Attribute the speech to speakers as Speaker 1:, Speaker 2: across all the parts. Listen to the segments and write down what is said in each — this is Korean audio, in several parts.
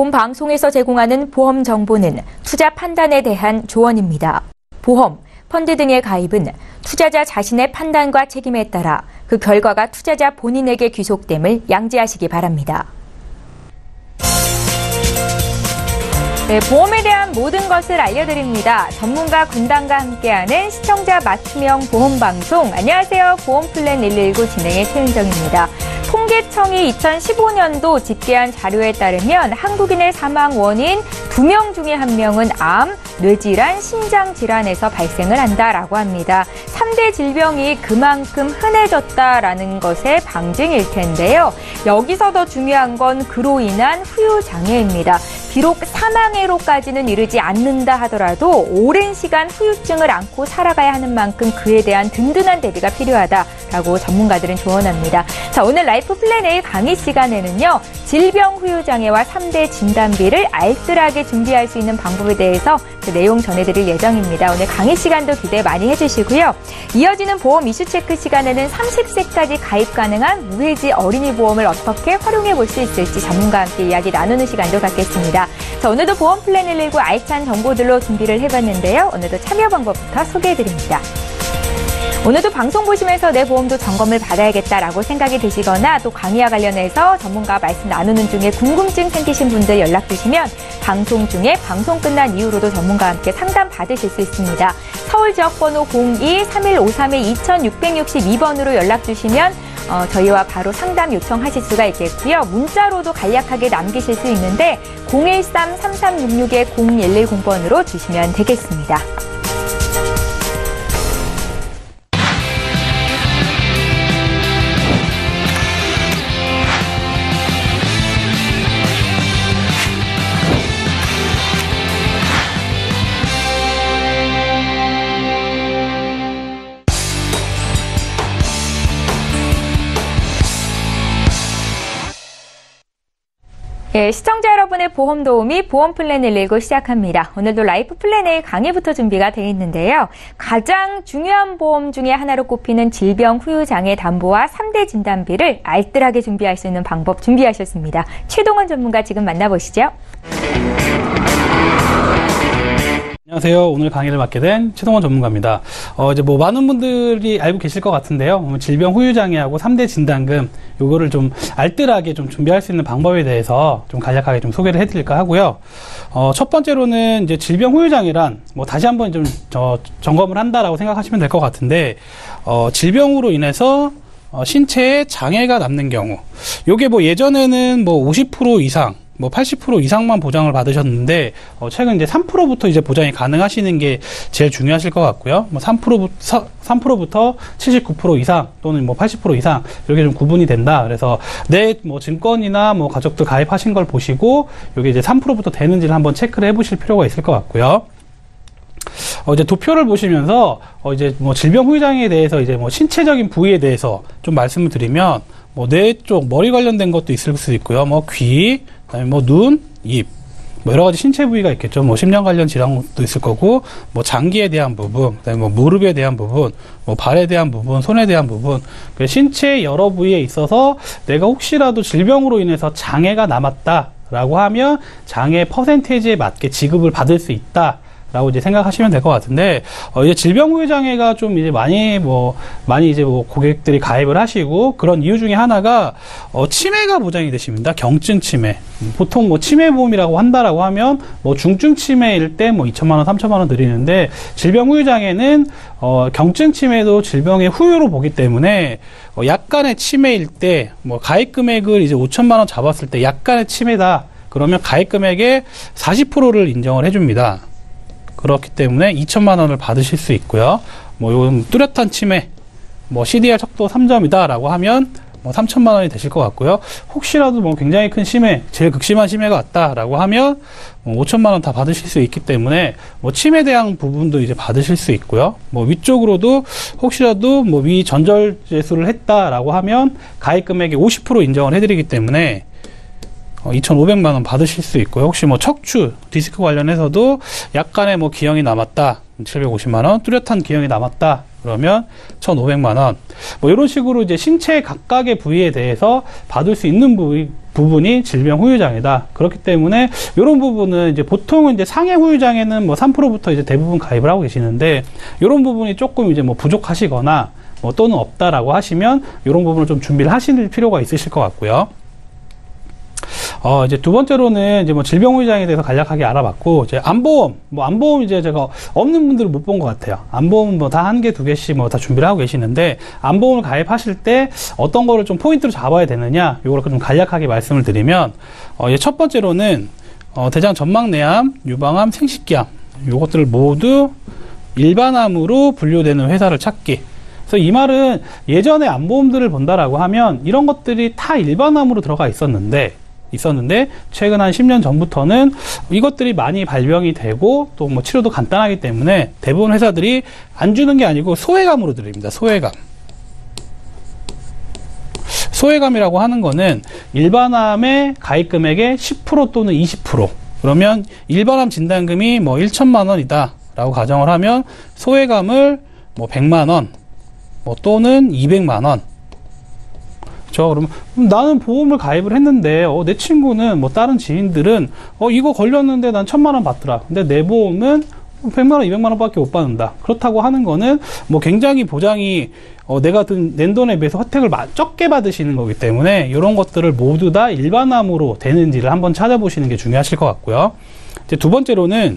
Speaker 1: 본 방송에서 제공하는 보험 정보는 투자 판단에 대한 조언입니다. 보험, 펀드 등의 가입은 투자자 자신의 판단과 책임에 따라 그 결과가 투자자 본인에게 귀속됨을 양지하시기 바랍니다. 네, 보험에 대한 모든 것을 알려드립니다. 전문가 군단과 함께하는 시청자 맞춤형 보험방송. 안녕하세요. 보험플랜 119 진행의 최은정입니다. 통계청이 2015년도 집계한 자료에 따르면 한국인의 사망 원인 2명 중에 1명은 암, 뇌질환, 심장질환에서 발생을 한다라고 합니다. 3대 질병이 그만큼 흔해졌다라는 것의 방증일 텐데요. 여기서 더 중요한 건 그로 인한 후유장애입니다. 비록 사망으로까지는 이르지 않는다 하더라도 오랜 시간 후유증을 안고 살아가야 하는 만큼 그에 대한 든든한 대비가 필요하다라고 전문가들은 조언합니다. 자, 오늘 라이프 플랜 A 강의 시간에는요. 질병 후유장애와 3대 진단비를 알뜰하게 준비할 수 있는 방법에 대해서 그 내용 전해드릴 예정입니다. 오늘 강의 시간도 기대 많이 해주시고요. 이어지는 보험 이슈 체크 시간에는 30세까지 가입 가능한 무해지 어린이 보험을 어떻게 활용해 볼 수 있을지 전문가와 함께 이야기 나누는 시간도 갖겠습니다. 자, 오늘도 보험 플랜 119 알찬 정보들로 준비를 해봤는데요. 오늘도 참여 방법부터 소개해드립니다. 오늘도 방송 보시면서 내 보험도 점검을 받아야겠다라고 생각이 드시거나 또 강의와 관련해서 전문가 말씀 나누는 중에 궁금증 생기신 분들 연락 주시면 방송 중에 방송 끝난 이후로도 전문가와 함께 상담 받으실 수 있습니다. 서울 지역번호 02-3153-2662번으로 연락 주시면 저희와 바로 상담 요청하실 수가 있겠고요. 문자로도 간략하게 남기실 수 있는데 013-3366-0110번으로 주시면 되겠습니다. 예, 시청자 여러분의 보험 도우미 보험 플랜 119 시작합니다. 오늘도 라이프 플랜 A 강의부터 준비가 되어 있는데요. 가장 중요한 보험 중에 하나로 꼽히는 질병 후유장애 담보와 3대 진단비를 알뜰하게 준비할 수 있는 방법 준비하셨습니다. 최동원 전문가 지금 만나보시죠.
Speaker 2: 안녕하세요. 오늘 강의를 맡게 된 최동원 전문가입니다. 이제 많은 분들이 알고 계실 것 같은데요. 질병 후유장애하고 3대 진단금, 요거를 좀 알뜰하게 좀 준비할 수 있는 방법에 대해서 좀 간략하게 좀 소개를 해드릴까 하고요. 첫 번째로는 이제 질병 후유장애란, 다시 한번 좀 점검을 한다라고 생각하시면 될 것 같은데, 질병으로 인해서 신체에 장애가 남는 경우, 요게 예전에는 50% 이상, 80% 이상만 보장을 받으셨는데, 최근 이제 3%부터 이제 보장이 가능하시는 게 제일 중요하실 것 같고요. 3%부터 79% 이상 또는 80% 이상 이렇게 좀 구분이 된다. 그래서 내 증권이나 가족들 가입하신 걸 보시고, 이게 이제 3%부터 되는지를 한번 체크를 해보실 필요가 있을 것 같고요. 이제 도표를 보시면서, 이제 질병 후유장애에 대해서 이제 신체적인 부위에 대해서 좀 말씀을 드리면, 뇌 쪽, 머리 관련된 것도 있을 수 있고요. 귀, 그다음에 눈, 입, 여러 가지 신체 부위가 있겠죠. 심장 관련 질환도 있을 거고, 장기에 대한 부분, 그다음에 무릎에 대한 부분, 발에 대한 부분, 손에 대한 부분, 신체 여러 부위에 있어서 내가 혹시라도 질병으로 인해서 장애가 남았다라고 하면 장애 퍼센테이지에 맞게 지급을 받을 수 있다. 라고 이제 생각하시면 될 것 같은데, 이제 질병 후유장애가 좀 이제 많이 이제 고객들이 가입을 하시고, 그런 이유 중에 하나가, 치매가 보장이 되십니다. 경증 치매. 보통 치매 보험이라고 한다라고 하면, 중증 치매일 때 2천만원, 3천만원 드리는데, 질병 후유장애는, 경증 치매도 질병의 후유로 보기 때문에, 약간의 치매일 때, 가입 금액을 이제 5천만원 잡았을 때 약간의 치매다. 그러면 가입 금액의 40%를 인정을 해줍니다. 그렇기 때문에 2천만 원을 받으실 수 있고요. 요건 뚜렷한 치매, CDR 척도 3점이다 라고 하면 3천만 원이 되실 것 같고요. 혹시라도 굉장히 큰 심해, 제일 극심한 심해가 왔다라고 하면 5천만 원 다 받으실 수 있기 때문에 치매에 대한 부분도 이제 받으실 수 있고요. 위쪽으로도 혹시라도 위 전절 제수를 했다라고 하면 가입 금액의 50% 인정을 해드리기 때문에 2,500만 원 받으실 수 있고요. 혹시 척추, 디스크 관련해서도 약간의 기형이 남았다. 750만 원, 뚜렷한 기형이 남았다. 그러면 1,500만 원. 이런 식으로 이제 신체 각각의 부위에 대해서 받을 수 있는 부분이 질병 후유장애다. 그렇기 때문에 이런 부분은 이제 보통은 이제 상해 후유장애는 뭐 3%부터 이제 대부분 가입을 하고 계시는데 이런 부분이 조금 이제 뭐 부족하시거나 뭐 또는 없다라고 하시면 이런 부분을 좀 준비를 하실 필요가 있으실 것 같고요. 이제 두 번째로는 이제 뭐 질병 후유장애에 대해서 간략하게 알아봤고, 이제 암보험 이제 제가 없는 분들은 못 본 것 같아요. 암보험 뭐 다 한 개, 두 개씩 뭐 다 준비를 하고 계시는데, 암보험을 가입하실 때 어떤 거를 좀 포인트로 잡아야 되느냐, 요걸 좀 간략하게 말씀을 드리면, 이제 첫 번째로는, 대장 전막내암, 유방암, 생식기암, 요것들을 모두 일반암으로 분류되는 회사를 찾기. 그래서 이 말은 예전에 암보험들을 본다라고 하면 이런 것들이 다 일반암으로 들어가 있었는데 최근 한 10년 전부터는 이것들이 많이 발병이 되고 또 뭐 치료도 간단하기 때문에 대부분 회사들이 안 주는 게 아니고 소외감으로 드립니다. 소외감이라고 하는 거는 일반암의 가입 금액의 10% 또는 20%. 그러면 일반암 진단금이 뭐 1천만 원이다 라고 가정을 하면 소외감을 뭐 100만 원 뭐 또는 200만 원. 그러면 나는 보험을 가입을 했는데 내 친구는 뭐 다른 지인들은 이거 걸렸는데 난 1,000만 원 받더라. 근데 내 보험은 100만 원, 200만 원밖에 못 받는다. 그렇다고 하는 거는 뭐 굉장히 보장이 내가 낸 돈에 비해서 혜택을 적게 받으시는 거기 때문에 이런 것들을 모두 다 일반암으로 되는지를 한번 찾아보시는 게 중요하실 것 같고요. 이제 두 번째로는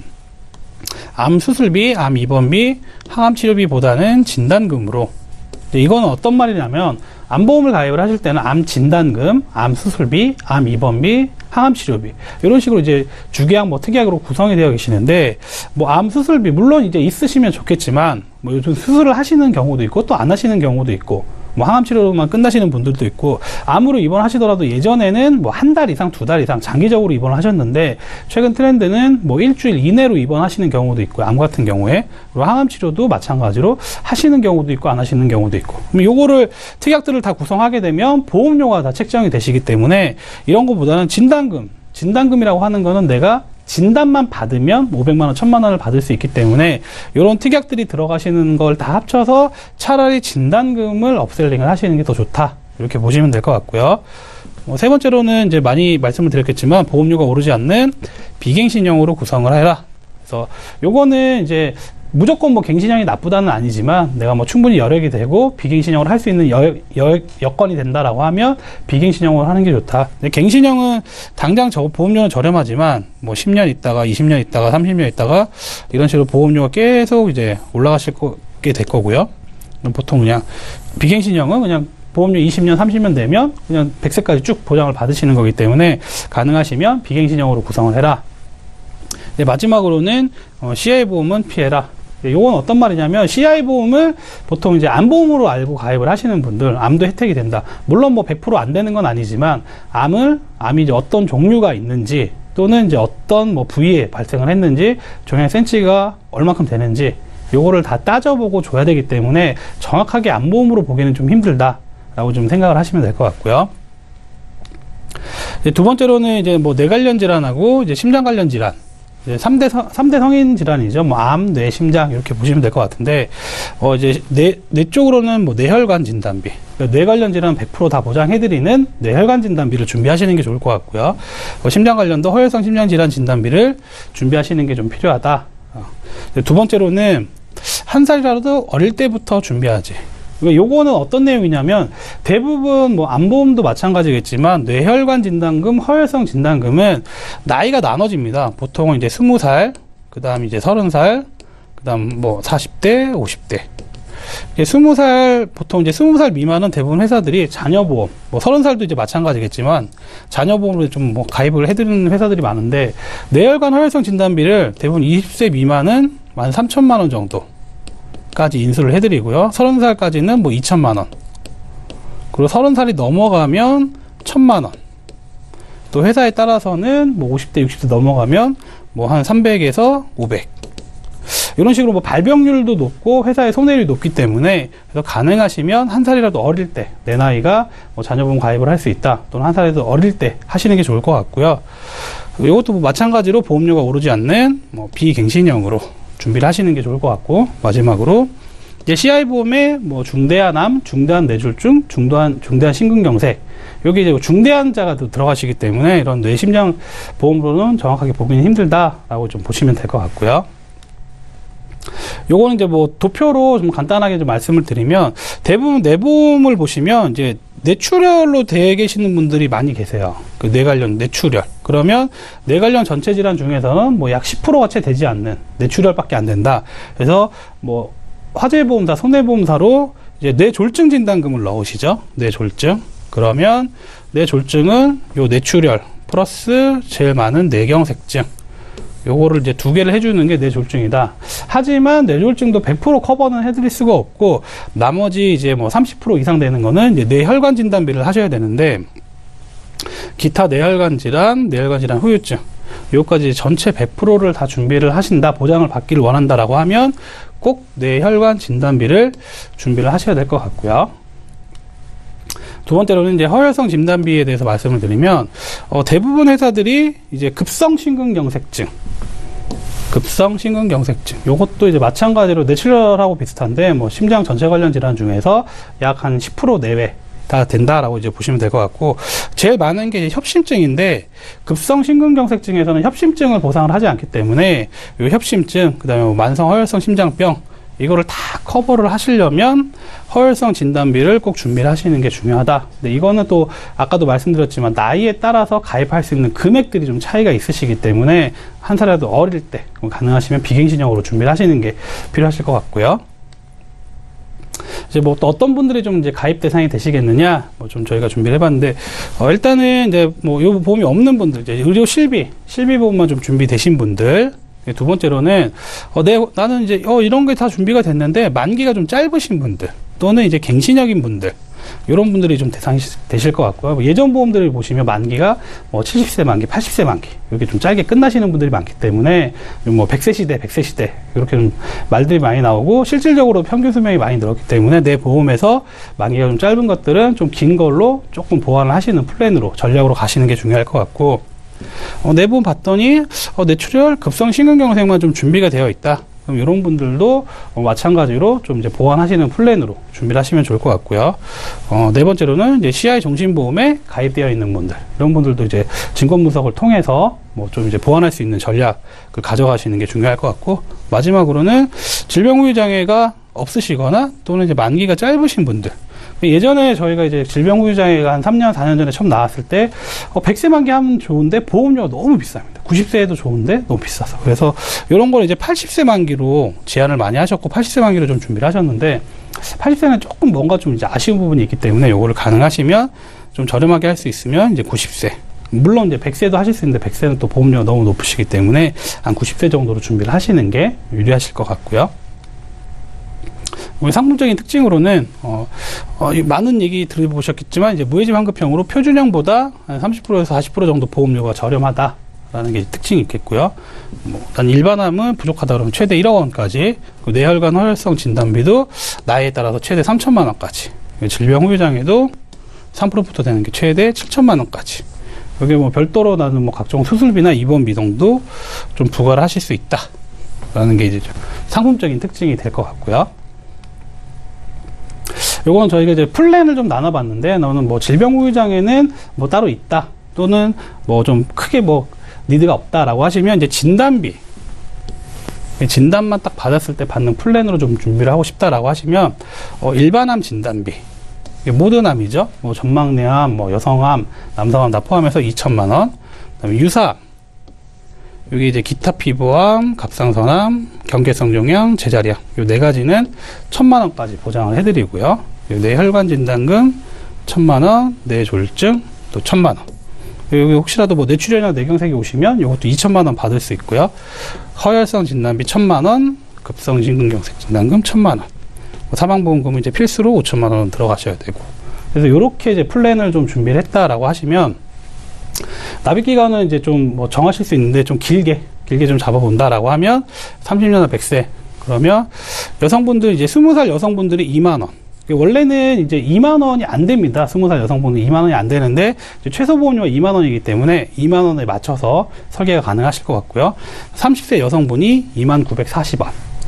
Speaker 2: 암 수술비, 암 입원비, 항암 치료비보다는 진단금으로. 이거는 어떤 말이냐면 암보험을 가입을 하실 때는 암 진단금, 암 수술비, 암 입원비, 항암 치료비 이런 식으로 이제 주계약 뭐 특약으로 구성이 되어 계시는데 뭐 암 수술비 물론 이제 있으시면 좋겠지만 뭐 요즘 수술을 하시는 경우도 있고 또 안 하시는 경우도 있고 뭐 항암 치료로만 끝나시는 분들도 있고 암으로 입원하시더라도 예전에는 뭐 한 달 이상, 2달 이상 장기적으로 입원을 하셨는데 최근 트렌드는 뭐 일주일 이내로 입원하시는 경우도 있고요. 암 같은 경우에 그리고 항암 치료도 마찬가지로 하시는 경우도 있고 안 하시는 경우도 있고 그럼 요거를 특약들을 다 구성하게 되면 보험료가 다 책정이 되시기 때문에 이런 거보다는 진단금이라고 하는 거는 내가 진단만 받으면 500만 원, 1000만 원을 받을 수 있기 때문에 이런 특약들이 들어가시는 걸 다 합쳐서 차라리 진단금을 업셀링을 하시는 게 더 좋다. 이렇게 보시면 될 것 같고요. 세 번째로는 이제 많이 말씀을 드렸겠지만 보험료가 오르지 않는 비갱신형으로 구성을 해라. 그래서 요거는 이제 무조건 뭐 갱신형이 나쁘다는 아니지만 내가 뭐 충분히 여력이 되고 비갱신형을 할 수 있는 여건이 된다라고 하면 비갱신형을 하는 게 좋다. 근데 갱신형은 당장 보험료는 저렴하지만 뭐 10년 있다가 20년 있다가 30년 있다가 이런 식으로 보험료가 계속 이제 올라가게 될 거고요. 보통 그냥 비갱신형은 그냥 보험료 20년, 30년 되면 그냥 100세까지 쭉 보장을 받으시는 거기 때문에 가능하시면 비갱신형으로 구성을 해라. 네, 마지막으로는 CI 보험은 피해라. 요건 어떤 말이냐면 CI 보험을 보통 이제 암보험으로 알고 가입을 하시는 분들 암도 혜택이 된다. 물론 뭐 100% 안 되는 건 아니지만 암이 이제 어떤 종류가 있는지 또는 이제 어떤 뭐 부위에 발생을 했는지 종양 센치가 얼마큼 되는지 요거를 다 따져보고 줘야 되기 때문에 정확하게 암보험으로 보기는 좀 힘들다라고 좀 생각을 하시면 될 것 같고요. 두 번째로는 이제 뭐 뇌 관련 질환하고 이제 심장 관련 질환. 3대 성인 질환이죠. 뭐 암, 뇌, 심장 이렇게 보시면 될 것 같은데 이제 뇌 쪽으로는 뭐 뇌혈관 진단비, 뇌 관련 질환 100% 다 보장해드리는 뇌혈관 진단비를 준비하시는 게 좋을 것 같고요. 심장 관련도 허혈성 심장 질환 진단비를 준비하시는 게 좀 필요하다. 두 번째로는 한 살이라도 어릴 때부터 준비하지. 요거는 어떤 내용이냐면 대부분 뭐 암보험도 마찬가지겠지만 뇌혈관 진단금, 허혈성 진단금은 나이가 나눠집니다. 보통은 이제 20살, 그 다음 이제 30살, 그 다음 뭐 40대, 50대. 20살, 보통 이제 20살 미만은 대부분 회사들이 자녀보험, 뭐 30살도 이제 마찬가지겠지만 자녀보험으로 좀 뭐 가입을 해드리는 회사들이 많은데 뇌혈관 허혈성 진단비를 대부분 20세 미만은 13,000만 원 정도 까지 인수를 해드리고요. 30살까지는 뭐 2천만 원. 그리고 30살이 넘어가면 1,000만 원. 또 회사에 따라서는 뭐 50대, 60대 넘어가면 뭐 한 300에서 500. 이런 식으로 뭐 발병률도 높고 회사의 손해율이 높기 때문에 그래서 가능하시면 한 살이라도 어릴 때 내 나이가 뭐 자녀보험 가입을 할 수 있다. 또는 한 살이라도 어릴 때 하시는 게 좋을 것 같고요. 이것도 뭐 마찬가지로 보험료가 오르지 않는 뭐 비갱신형으로 준비를 하시는 게 좋을 것 같고 마지막으로 이제 CI 보험에 뭐 중대한 암, 중대한 뇌졸중, 중대한 심근경색, 여기 이제 중대한자가 또 들어가시기 때문에 이런 뇌심장 보험으로는 정확하게 보기는 힘들다라고 좀 보시면 될 것 같고요. 요거는 이제 뭐 도표로 좀 간단하게 좀 말씀을 드리면, 대부분 뇌보험을 보시면 이제 뇌출혈로 되어 계시는 분들이 많이 계세요. 그 뇌 관련 뇌출혈. 그러면 뇌 관련 전체 질환 중에서는 뭐 약 10%가 채 되지 않는 뇌출혈밖에 안 된다. 그래서 뭐 화재보험사, 손해보험사로 이제 뇌졸중 진단금을 넣으시죠. 뇌졸중. 그러면 뇌졸중은 요 뇌출혈 플러스 제일 많은 뇌경색증, 요거를 이제 두 개를 해주는 게 뇌졸중이다. 하지만 뇌졸중도 100% 커버는 해드릴 수가 없고, 나머지 이제 뭐 30% 이상 되는 거는 이제 뇌혈관 진단비를 하셔야 되는데, 기타 뇌혈관 질환, 뇌혈관 질환 후유증, 요까지 전체 100%를 다 준비를 하신다, 보장을 받기를 원한다라고 하면 꼭 뇌혈관 진단비를 준비를 하셔야 될 것 같고요. 두 번째로는 이제 허혈성 진단비에 대해서 말씀을 드리면, 대부분 회사들이 이제 급성 심근경색증, 요것도 이제 마찬가지로 뇌출혈하고 비슷한데, 뭐 심장 전체 관련 질환 중에서 약 한 10% 내외 다 된다라고 이제 보시면 될 것 같고, 제일 많은 게 협심증인데, 급성 심근경색증에서는 협심증을 보상을 하지 않기 때문에 요 협심증, 그다음에 뭐 만성 허혈성 심장병, 이거를 다 커버를 하시려면 허혈성 진단비를 꼭 준비를 하시는 게 중요하다. 근데 이거는 또 아까도 말씀드렸지만 나이에 따라서 가입할 수 있는 금액들이 좀 차이가 있으시기 때문에 한 살이라도 어릴 때 가능하시면 비갱신형으로 준비를 하시는 게 필요하실 것 같고요. 이제 뭐 또 어떤 분들이 좀 이제 가입 대상이 되시겠느냐, 뭐 좀 저희가 준비를 해봤는데, 일단은 이제 뭐 요 보험이 없는 분들, 이제 의료 실비 보험만 좀 준비되신 분들, 두 번째로는 나는 이제 이런 게 다 준비가 됐는데 만기가 좀 짧으신 분들, 또는 이제 갱신형인 분들, 이런 분들이 좀 대상이 되실 것 같고요. 예전 보험들을 보시면 만기가 뭐 70세 만기, 80세 만기, 이렇게 좀 짧게 끝나시는 분들이 많기 때문에 뭐 100세 시대 이렇게 좀 말들이 많이 나오고, 실질적으로 평균 수명이 많이 늘었기 때문에 내 보험에서 만기가 좀 짧은 것들은 좀 긴 걸로 조금 보완을 하시는 플랜으로, 전략으로 가시는 게 중요할 것 같고, 내 보험 봤더니 뇌출혈, 급성 심근경색만 좀 준비가 되어 있다. 그럼 이런 분들도 마찬가지로 좀 이제 보완하시는 플랜으로 준비를 하시면 좋을 것 같고요. 네 번째로는 이제 CI 종신보험에 가입되어 있는 분들, 이런 분들도 이제 증권 분석을 통해서 뭐 좀 이제 보완할 수 있는 전략을 가져가시는 게 중요할 것 같고, 마지막으로는 질병 후유 장애가 없으시거나 또는 이제 만기가 짧으신 분들. 예전에 저희가 이제 질병 후유 장애가 한 3년, 4년 전에 처음 나왔을 때 100세 만기 하면 좋은데 보험료가 너무 비쌉니다. 90세에도 좋은데 너무 비싸서. 그래서 이런 걸 이제 80세 만기로 제한을 많이 하셨고, 80세 만기로 좀 준비를 하셨는데, 80세는 조금 뭔가 좀 이제 아쉬운 부분이 있기 때문에 요거를 가능하시면 좀 저렴하게 할 수 있으면 이제 90세. 물론 이제 100세도 하실 수 있는데 100세는 또 보험료가 너무 높으시기 때문에 한 90세 정도로 준비를 하시는 게 유리하실 것 같고요. 우리 상품적인 특징으로는 많은 얘기 들어보셨겠지만, 이제 무해지 환급형으로 표준형보다 한 30%에서 40% 정도 보험료가 저렴하다라는 게 특징이 있겠고요. 일단 일반암은 부족하다 그러면 최대 1억 원까지, 뇌혈관 허혈성 진단비도 나이에 따라서 최대 3천만 원까지, 질병 후유 장애도 3%부터 되는 게 최대 7천만 원까지. 여기 뭐 별도로 나는 뭐 각종 수술비나 입원 비용도 좀 부과를 하실 수 있다라는 게 이제 상품적인 특징이 될 것 같고요. 요건 저희가 이제 플랜을 좀 나눠봤는데, 너는 뭐 질병 후유 장애는 뭐 따로 있다, 또는 뭐 좀 크게 뭐 니드가 없다라고 하시면 이제 진단만 딱 받았을 때 받는 플랜으로 좀 준비를 하고 싶다라고 하시면 일반암 진단비, 모든 암이죠. 뭐 전망내암, 뭐 여성암, 남성암 다 포함해서 2천만 원. 그다음에 유사암, 여기 이제 기타 피부암, 갑상선암, 경계성 종양, 제자리암, 요 네 가지는 1,000만 원까지 보장을 해드리고요. 뇌혈관 진단금 1,000만 원, 뇌졸중 또 1,000만 원. 여기 혹시라도 뭐 뇌출혈이나 뇌경색이 오시면 이것도 2,000만 원 받을 수 있고요. 허혈성 진단비 1,000만 원, 급성 심근경색 진단금 1,000만 원. 사망보험금은 이제 필수로 5,000만 원 들어가셔야 되고. 그래서 이렇게 이제 플랜을 좀 준비를 했다라고 하시면, 납입 기간은 이제 좀 뭐 정하실 수 있는데, 좀 길게 좀 잡아본다라고 하면 30년이나 100세. 그러면 여성분들, 이제 20살 여성분들이 2만 원. 원래는 이제 2만 원이 안 됩니다. 20살 여성분은 2만 원이 안 되는데, 최소 보험료가 2만 원이기 때문에 2만 원에 맞춰서 설계가 가능하실 것 같고요. 30세 여성분이 2940원.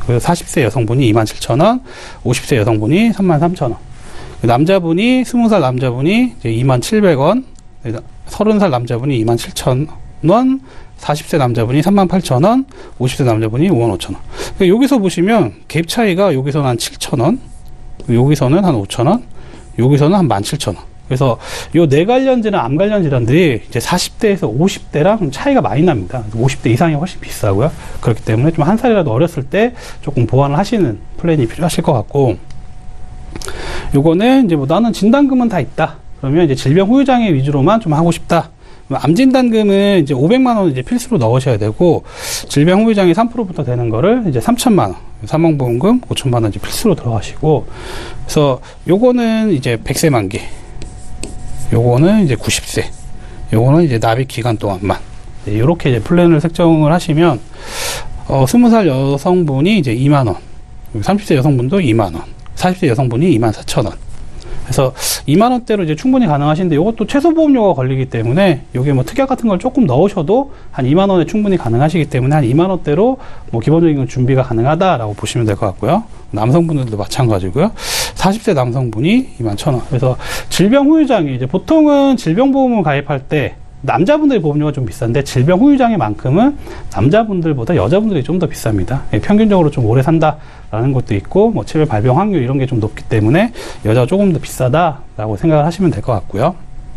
Speaker 2: 그래서 40세 여성분이 27,000원, 50세 여성분이 33,000원. 남자분이 20살 남자분이 이제 27,000원, 30살 남자분이 27,000원, 40세 남자분이 38,000원, 50세 남자분이 55,000원. 그러니까 여기서 보시면 갭 차이가 여기서는 한 7,000원, 여기서는 한 5,000원, 여기서는 한 17,000원. 그래서 요 뇌 관련 질환, 암 관련 질환들이 이제 40대에서 50대랑 차이가 많이 납니다. 50대 이상이 훨씬 비싸고요. 그렇기 때문에 좀 한 살이라도 어렸을 때 조금 보완을 하시는 플랜이 필요하실 것 같고, 요거는 이제 뭐 나는 진단금은 다 있다. 그러면 이제 질병 후유장애 위주로만 좀 하고 싶다. 암 진단금은 이제 500만 원 이제 필수로 넣으셔야 되고, 질병 후유장애 3%부터 되는 거를 이제 3,000만 원, 사망보험금 5,000만 원 이제 필수로 들어가시고, 그래서 요거는 이제 100세 만기, 요거는 이제 90세, 요거는 이제 납입 기간 동안만, 이렇게 이제 플랜을 책정을 하시면, 20살 여성분이 이제 2만 원, 30세 여성분도 2만 원, 40세 여성분이 24,000원. 그래서 2만 원대로 이제 충분히 가능하신데, 이것도 최소 보험료가 걸리기 때문에 여기에 뭐 특약 같은 걸 조금 넣으셔도 한 2만 원에 충분히 가능하시기 때문에 한 2만 원대로 뭐 기본적인 준비가 가능하다라고 보시면 될 것 같고요. 남성분들도 마찬가지고요. 40세 남성분이 21,000원. 그래서 질병 후유장애, 이제 보통은 질병보험을 가입할 때 남자분들의 보험료가 좀 비싼데, 질병 후유장애만큼은 남자분들보다 여자분들이 좀 더 비쌉니다. 평균적으로 좀 오래 산다라는 것도 있고, 뭐 치매 발병 확률 이런 게 좀 높기 때문에 여자가 조금 더 비싸다라고 생각을 하시면 될 것 같고요.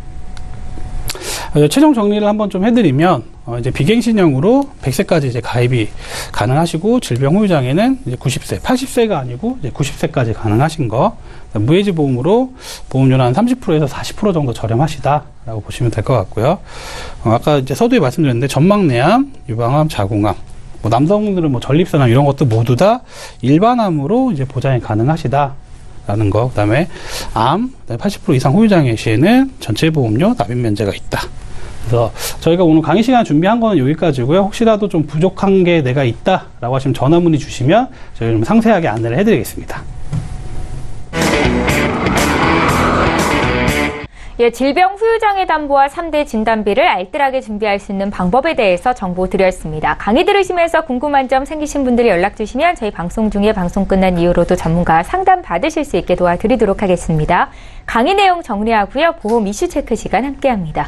Speaker 2: 최종 정리를 한번 좀 해드리면, 이제 비갱신형으로 100세까지 이제 가입이 가능하시고, 질병 후유장애는 이제 90세, 80세가 아니고 이제 90세까지 가능하신 거, 무해지 보험으로 보험료는 한 30%에서 40% 정도 저렴하시다라고 보시면 될 것 같고요. 아까 이제 서두에 말씀드렸는데, 전막내암, 유방암, 자궁암, 뭐 남성분들은 뭐 전립선암 이런 것도 모두 다 일반암으로 이제 보장이 가능하시다라는 거. 그다음에 암, 80% 이상 후유장애 시에는 전체 보험료 납입 면제가 있다. 그래서 저희가 오늘 강의 시간 준비한 거는 여기까지고요. 혹시라도 좀 부족한 게 내가 있다라고 하시면 전화 문의 주시면 저희가 좀 상세하게 안내를 해드리겠습니다.
Speaker 1: 예, 질병 후유장애 담보와 3대 진단비를 알뜰하게 준비할 수 있는 방법에 대해서 정보 드렸습니다. 강의 들으시면서 궁금한 점 생기신 분들이 연락 주시면 저희 방송 중에 방송 끝난 이후로도 전문가 상담 받으실 수 있게 도와드리도록 하겠습니다. 강의 내용 정리하고요. 보험 이슈 체크 시간 함께합니다.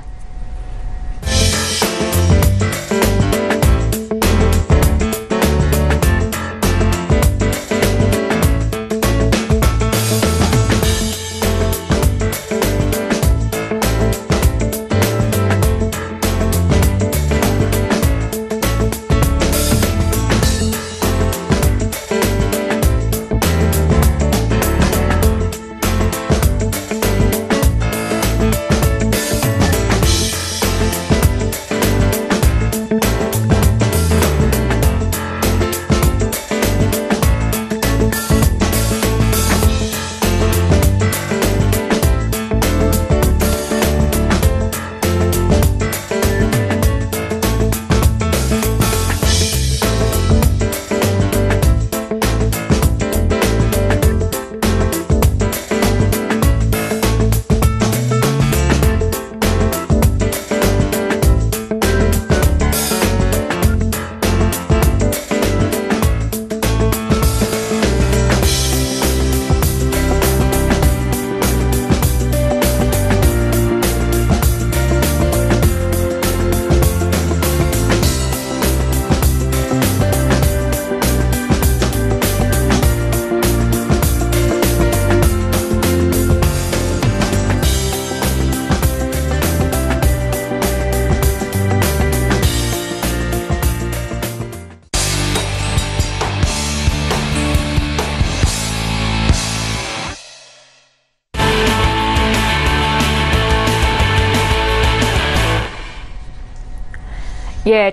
Speaker 1: 예,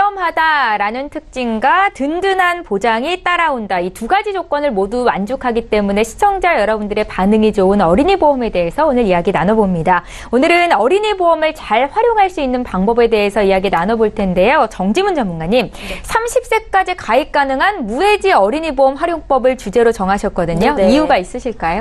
Speaker 1: 저렴하다라는 특징과 든든한 보장이 따라온다. 이 두 가지 조건을 모두 만족하기 때문에 시청자 여러분들의 반응이 좋은 어린이 보험에 대해서 오늘 이야기 나눠봅니다. 오늘은 어린이 보험을 잘 활용할 수 있는 방법에 대해서 이야기 나눠볼 텐데요. 정지문 전문가님, 30세까지 가입 가능한 무해지 어린이 보험 활용법을 주제로 정하셨거든요.
Speaker 3: 네.
Speaker 1: 이유가 있으실까요?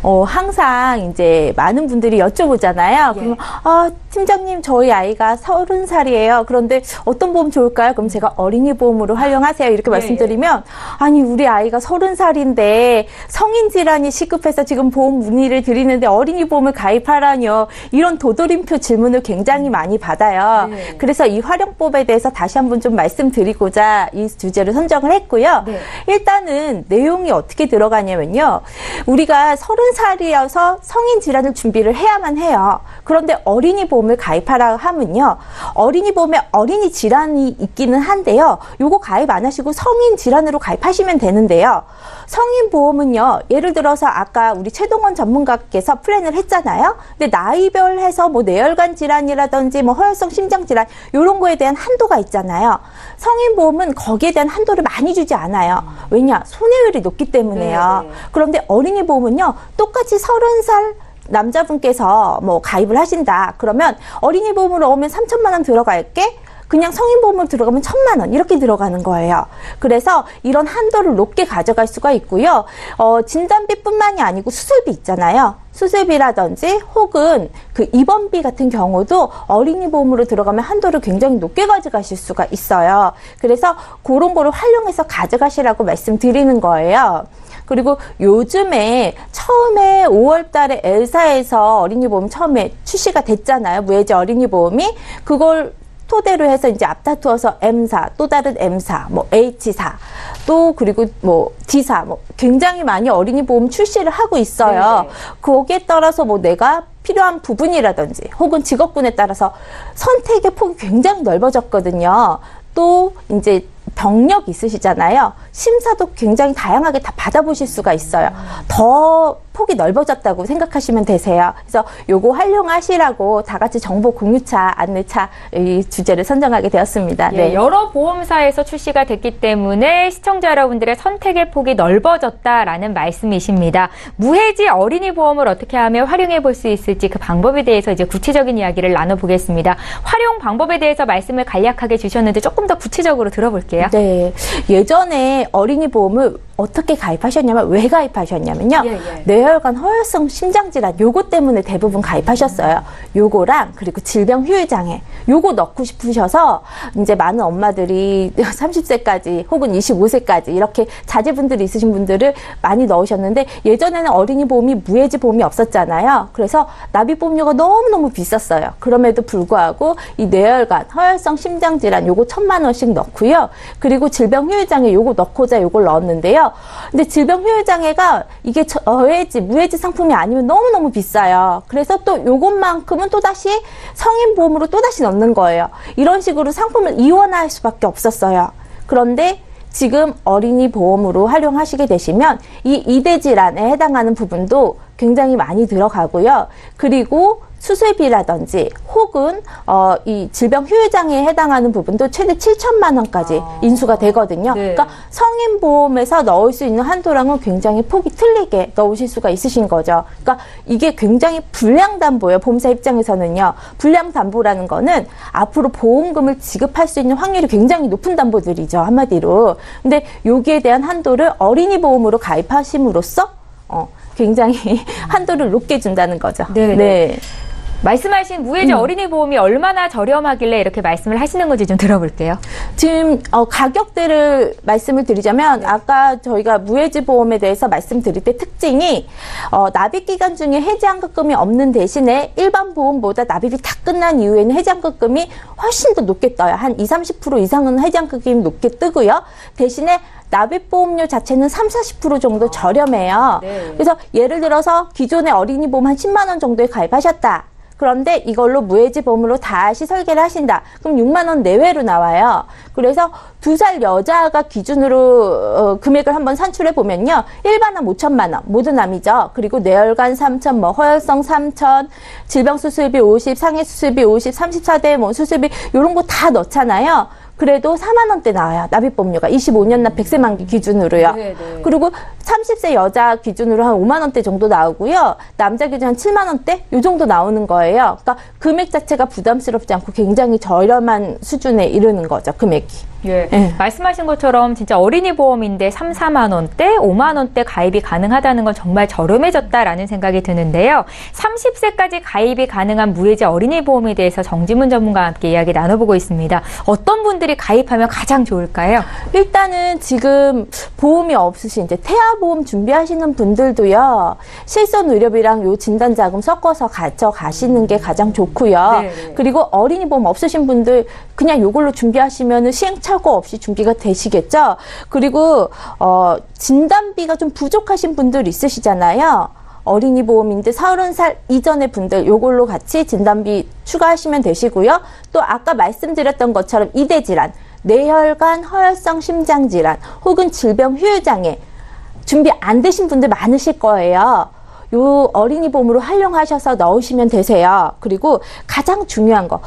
Speaker 3: 항상 이제 많은 분들이 여쭤보잖아요. 그러면, 팀장님, 저희 아이가 30살이에요. 그런데 어떤 보험 좋을까요? 그럼 제가 어린이 보험으로 활용하세요. 이렇게 말씀드리면 아니 우리 아이가 30살인데 성인 질환이 시급해서 지금 보험 문의를 드리는데 어린이 보험을 가입하라뇨. 이런 도돌림표 질문을 굉장히 많이 받아요. 그래서 이 활용법에 대해서 다시 한번 좀 말씀드리고자 이 주제를 선정을 했고요. 일단은 내용이 어떻게 들어가냐면요. 우리가 30살이어서 성인 질환을 준비를 해야만 해요. 그런데 어린이 보험을 가입하라 하면요. 어린이 보험에 어린이 질환이 있기는 한데요. 요거 가입 안 하시고 성인 질환으로 가입하시면 되는데요. 성인 보험은요. 예를 들어서 아까 우리 최동원 전문가께서 플랜을 했잖아요. 근데 나이별 해서 뭐 뇌혈관 질환이라든지 뭐 허혈성 심장 질환 요런 거에 대한 한도가 있잖아요. 성인 보험은 거기에 대한 한도를 많이 주지 않아요. 왜냐? 손해율이 높기 때문에요. 그런데 어린이 보험은요. 똑같이 30살 남자분께서 뭐 가입을 하신다. 그러면 어린이 보험으로 오면 3천만 원 들어갈게. 그냥 성인보험으로 들어가면 1,000만 원 이렇게 들어가는 거예요. 그래서 이런 한도를 높게 가져갈 수가 있고요. 진단비뿐만이 아니고 수술비 있잖아요. 수술비라든지 혹은 그 입원비 같은 경우도 어린이 보험으로 들어가면 한도를 굉장히 높게 가져가실 수가 있어요. 그래서 그런 거를 활용해서 가져가시라고 말씀드리는 거예요. 그리고 요즘에 처음에 5월 달에 엘사에서 어린이 보험 처음에 출시가 됐잖아요. 무해지 어린이 보험이. 그걸 토대로 해서 이제 앞다투어서 M사, 또 다른 M사, 뭐 H사, 또 그리고 뭐 D사, 뭐 굉장히 많이 어린이 보험 출시를 하고 있어요. 거기에 따라서 뭐 내가 필요한 부분이라든지 혹은 직업군에 따라서 선택의 폭이 굉장히 넓어졌거든요. 또 이제 병력 있으시잖아요. 심사도 굉장히 다양하게 다 받아보실 수가 있어요. 더 폭이 넓어졌다고 생각하시면 되세요. 그래서 요거 활용하시라고 다 같이 정보 공유차, 안내차 이 주제를 선정하게 되었습니다.
Speaker 1: 네. 여러 보험사에서 출시가 됐기 때문에 시청자 여러분들의 선택의 폭이 넓어졌다라는 말씀이십니다. 무해지 어린이 보험을 어떻게 하면 활용해 볼 수 있을지 그 방법에 대해서 이제 구체적인 이야기를 나눠보겠습니다. 활용 방법에 대해서 말씀을 간략하게 주셨는데 조금 더 구체적으로 들어볼게요.
Speaker 3: 네. 예전에 어린이 보험을 어떻게 가입하셨냐면 왜 가입하셨냐면요. 뇌혈관 허혈성 심장질환 요거 때문에 대부분 가입하셨어요. 요거랑 그리고 질병 후유장애 요거 넣고 싶으셔서 이제 많은 엄마들이 30세까지 혹은 25세까지 이렇게 자제분들이 있으신 분들을 많이 넣으셨는데 예전에는 어린이 보험이 무해지 보험이 없었잖아요. 그래서 납입보험료가 너무너무 비쌌어요. 그럼에도 불구하고 이 뇌혈관 허혈성 심장질환 요거 1,000만 원씩 넣고요. 그리고 질병 후유장애 요거 넣고자 요걸 넣었는데요. 근데 질병 후유장애가 이게 무해지 상품이 아니면 너무너무 비싸요. 그래서 또 요것만큼은 또다시 성인보험으로 또다시 넣는 거예요. 이런 식으로 상품을 이원화할 수밖에 없었어요. 그런데 지금 어린이 보험으로 활용하시게 되시면 이 2대 질환에 해당하는 부분도 굉장히 많이 들어가고요. 그리고 수술비라든지 혹은 이 질병 후유장애에 해당하는 부분도 최대 7천만 원까지 인수가 되거든요. 그러니까 성인보험에서 넣을 수 있는 한도랑은 굉장히 폭이 틀리게 넣으실 수가 있으신 거죠. 그러니까 이게 굉장히 불량담보예요. 보험사 입장에서는요. 불량담보라는 거는 앞으로 보험금을 지급할 수 있는 확률이 굉장히 높은 담보들이죠. 한마디로. 근데 여기에 대한 한도를 어린이 보험으로 가입하심으로써 굉장히 한도를 높게 준다는 거죠. 네.
Speaker 1: 말씀하신 무해지 어린이 보험이 얼마나 저렴하길래 이렇게 말씀을 하시는 건지 좀 들어볼게요.
Speaker 3: 지금 가격대를 말씀을 드리자면 아까 저희가 무해지 보험에 대해서 말씀드릴 때 특징이 납입 기간 중에 해지환급금이 없는 대신에 일반 보험보다 납입이 다 끝난 이후에는 해지환급금이 훨씬 더 높게 떠요. 한 20-30% 이상은 해지환급금이 높게 뜨고요. 대신에 납입보험료 자체는 30-40% 정도 저렴해요. 그래서 예를 들어서 기존의 어린이 보험 한 10만 원 정도에 가입하셨다. 그런데 이걸로 무해지 보험으로 다시 설계를 하신다. 그럼 6만 원 내외로 나와요. 그래서 2살 여자가 기준으로 금액을 한번 산출해 보면요. 일반암 5천만 원, 모든 암이죠. 그리고 뇌혈관 3천, 뭐 허혈성 3천, 질병 수술비 50, 상해 수술비 50, 34대 뭐 수술비 이런 거 다 넣잖아요. 그래도 4만 원대 나와요. 납입보험료가 25년 납 100세 만기 기준으로요. 그리고 30세 여자 기준으로 한 5만 원대 정도 나오고요. 남자 기준 한 7만 원대 요 정도 나오는 거예요. 그러니까 금액 자체가 부담스럽지 않고 굉장히 저렴한 수준에 이르는 거죠. 금액이.
Speaker 1: 예. 말씀하신 것처럼 진짜 어린이 보험인데 3, 4만 원대, 5만 원대 가입이 가능하다는 건 정말 저렴해졌다라는 생각이 드는데요. 30세까지 가입이 가능한 무해지 어린이 보험에 대해서 정지문 전문가와 함께 이야기 나눠보고 있습니다. 어떤 분들이 가입하면 가장 좋을까요?
Speaker 3: 일단은 지금 보험이 없으신 이제 태아보험 준비하시는 분들도요. 실손 의료비랑 요 진단자금 섞어서 가져가시는 게 가장 좋고요.
Speaker 1: 네네.
Speaker 3: 그리고 어린이 보험 없으신 분들 그냥 요걸로 준비하시면 시행착오 없이 준비가 되시겠죠. 그리고 진단비가 좀 부족하신 분들 있으시잖아요. 어린이 보험인데 30살 이전의 분들 요걸로 같이 진단비 추가하시면 되시고요. 또 아까 말씀드렸던 것처럼 이대질환, 뇌혈관, 허혈성 심장질환 혹은 질병 후유장애 준비 안 되신 분들 많으실 거예요. 요 어린이 보험으로 활용하셔서 넣으시면 되세요. 그리고 가장 중요한 거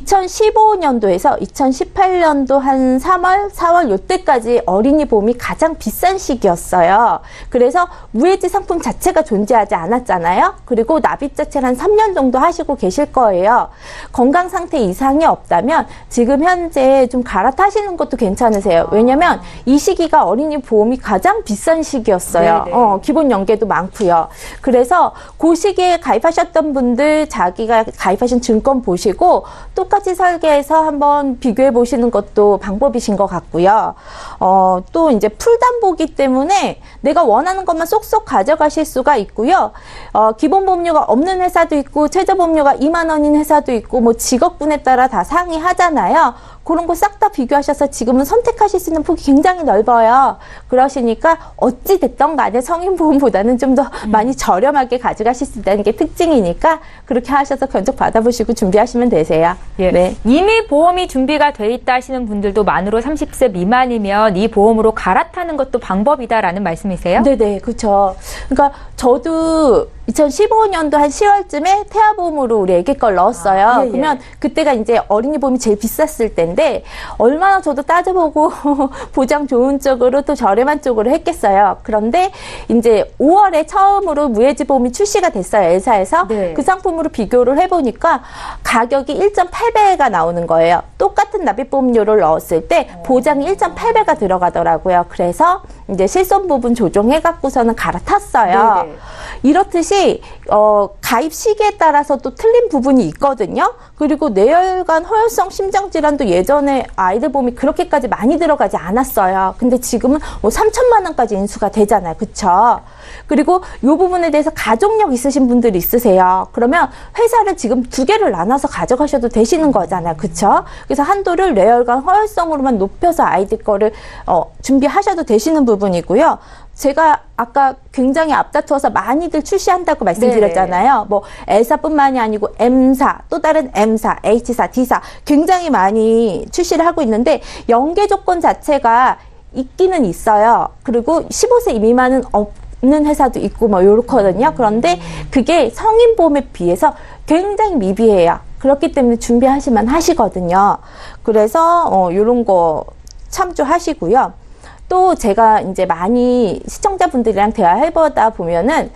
Speaker 3: 2015년도에서 2018년도 한 3월, 4월 요때까지 어린이 보험이 가장 비싼 시기였어요. 그래서 무해지 상품 자체가 존재하지 않았잖아요. 그리고 납입 자체를 한 3년 정도 하시고 계실 거예요. 건강 상태 이상이 없다면 지금 현재 좀 갈아타시는 것도 괜찮으세요. 왜냐면 이 시기가 어린이 보험이 가장 비싼 시기였어요. 기본 연계도 많고요. 그래서 그 시기에 가입하셨던 분들 자기가 가입하신 증권 보시고 똑같이 설계해서 한번 비교해 보시는 것도 방법이신 것 같고요. 또 이제 풀담보기 때문에 내가 원하는 것만 쏙쏙 가져가실 수가 있고요. 기본 보험료가 없는 회사도 있고 최저 보험료가 2만 원인 회사도 있고 뭐 직업군에 따라 다 상이하잖아요. 그런 거 싹 다 비교하셔서 지금은 선택하실 수 있는 폭이 굉장히 넓어요. 그러시니까 어찌 됐던 간에 성인보험보다는 좀 더 많이 저렴하게 가져가실 수 있다는 게 특징이니까 그렇게 하셔서 견적 받아보시고 준비하시면 되세요.
Speaker 1: 예.
Speaker 3: 네.
Speaker 1: 이미 보험이 준비가 돼 있다 하시는 분들도 만으로 30세 미만이면 이 보험으로 갈아타는 것도 방법이다라는 말씀이세요?
Speaker 3: 네네, 그렇죠. 그러니까 저도 2015년도 한 10월쯤에 태아보험으로 우리 애기 걸 넣었어요.
Speaker 1: 예.
Speaker 3: 그러면 그때가 이제 어린이 보험이 제일 비쌌을 때인데 얼마나 저도 따져보고 보장 좋은 쪽으로 또 저렴한 쪽으로 했겠어요. 그런데 이제 5월에 처음으로 무해지 보험이 출시가 됐어요. 엘사에서.
Speaker 1: 네.
Speaker 3: 그 상품으로 비교를 해보니까 가격이 1.8배가 나오는 거예요. 똑같은 납입보험료를 넣었을 때 보장이 1.8배가 들어가더라고요. 그래서 이제 실손 부분 조정해갖고서는 갈아탔어요.
Speaker 1: 네네.
Speaker 3: 이렇듯이 가입 시기에 따라서 또 틀린 부분이 있거든요. 그리고 뇌혈관, 허혈성 심장질환도 예전에 아이들 보험이 그렇게까지 많이 들어가지 않았어요. 근데 지금은 뭐 3천만 원까지 인수가 되잖아요. 그쵸? 그리고 이 부분에 대해서 가족력 있으신 분들이 있으세요. 그러면 회사를 지금 2개를 나눠서 가져가셔도 되시는 거잖아요. 그쵸? 그래서 한도를 뇌혈관, 허혈성으로만 높여서 아이들 거를 준비하셔도 되시는 부분이고요. 제가 아까 굉장히 앞다투어서 많이들 출시한다고 말씀드렸잖아요. 뭐 L사뿐만이 아니고 M사, 또 다른 M사, H사, D사 굉장히 많이 출시를 하고 있는데 연계 조건 자체가 있기는 있어요. 그리고 15세 미만은 없는 회사도 있고 뭐 요렇거든요. 그런데 그게 성인 보험에 비해서 굉장히 미비해요. 그렇기 때문에 준비하시면 하시거든요. 그래서 요런 거 참조하시고요. 또 제가 이제 많이 시청자분들이랑 대화해보다 보면은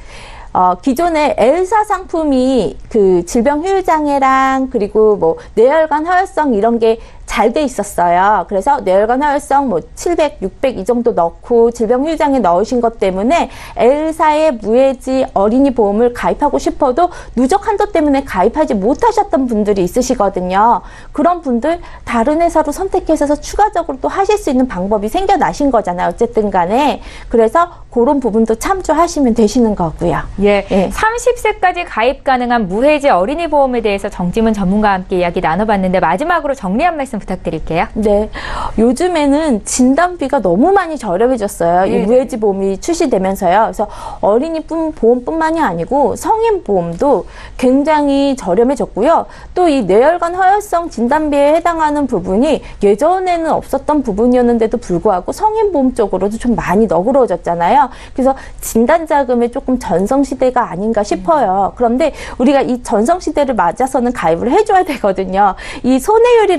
Speaker 3: 기존에 엘사 상품이 그 질병 후유장애랑 그리고 뭐 뇌혈관 허혈성 이런 게 잘 돼 있었어요. 그래서 뇌혈관 허혈성 뭐 700, 600 이 정도 넣고 질병 후유장애 넣으신 것 때문에 L사의 무해지 어린이 보험을 가입하고 싶어도 누적 한도 때문에 가입하지 못하셨던 분들이 있으시거든요. 그런 분들 다른 회사로 선택해서 추가적으로 또 하실 수 있는 방법이 생겨나신 거잖아요. 어쨌든 간에. 그래서 그런 부분도 참조하시면 되시는 거고요.
Speaker 1: 예.
Speaker 3: 예.
Speaker 1: 30세까지 가입 가능한 무해지 어린이 보험에 대해서 정지문 전문가와 함께 이야기 나눠봤는데 마지막으로 정리한 말씀 부탁드릴게요.
Speaker 3: 네. 요즘에는 진단비가 너무 많이 저렴해졌어요. 이 무해지 보험이 출시되면서요. 그래서 어린이 보험뿐만이 아니고 성인 보험도 굉장히 저렴해졌고요. 또 이 뇌혈관 허혈성 진단비에 해당하는 부분이 예전에는 없었던 부분이었는데도 불구하고 성인 보험 쪽으로도 좀 많이 너그러워졌잖아요. 그래서 진단자금의 조금 전성시대가 아닌가 싶어요. 그런데 우리가 이 전성시대를 맞아서는 가입을 해줘야 되거든요. 이 손해율이라는 거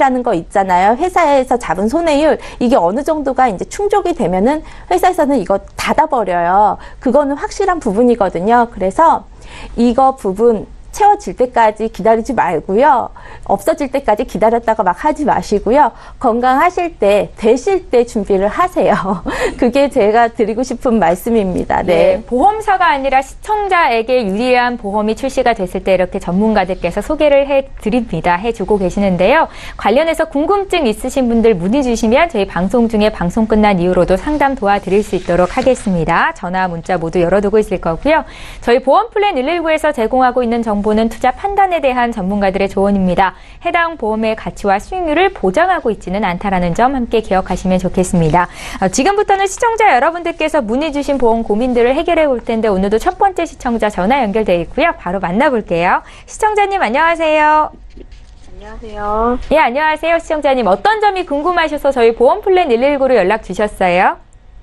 Speaker 3: 있잖아요. 회사에서 잡은 손해율 이게 어느 정도가 이제 충족이 되면은 회사에서는 이거 닫아버려요. 그거는 확실한 부분이거든요. 그래서 이거 부분 채워질 때까지 기다리지 말고요. 없어질 때까지 기다렸다가 막 하지 마시고요. 건강하실 때, 되실 때 준비를 하세요. 그게 제가 드리고 싶은 말씀입니다. 네.
Speaker 1: 보험사가 아니라 시청자에게 유리한 보험이 출시가 됐을 때 이렇게 전문가들께서 소개를 해드립니다. 해주고 계시는데요. 관련해서 궁금증 있으신 분들 문의 주시면 저희 방송 중에 방송 끝난 이후로도 상담 도와드릴 수 있도록 하겠습니다. 전화, 문자 모두 열어두고 있을 거고요. 저희 보험플랜 119에서 제공하고 있는 정보는 투자 판단에 대한 전문가들의 조언입니다. 해당 보험의 가치와 수익률을 보장하고 있지는 않다라는 점 함께 기억하시면 좋겠습니다. 지금부터는 시청자 여러분들께서 문의 주신 보험 고민들을 해결해 볼 텐데 오늘도 첫 번째 시청자 전화 연결되어 있고요. 바로 만나볼게요. 시청자님 안녕하세요.
Speaker 4: 안녕하세요.
Speaker 1: 예, 안녕하세요. 시청자님 어떤 점이 궁금하셔서 저희 보험플랜 119로 연락 주셨어요?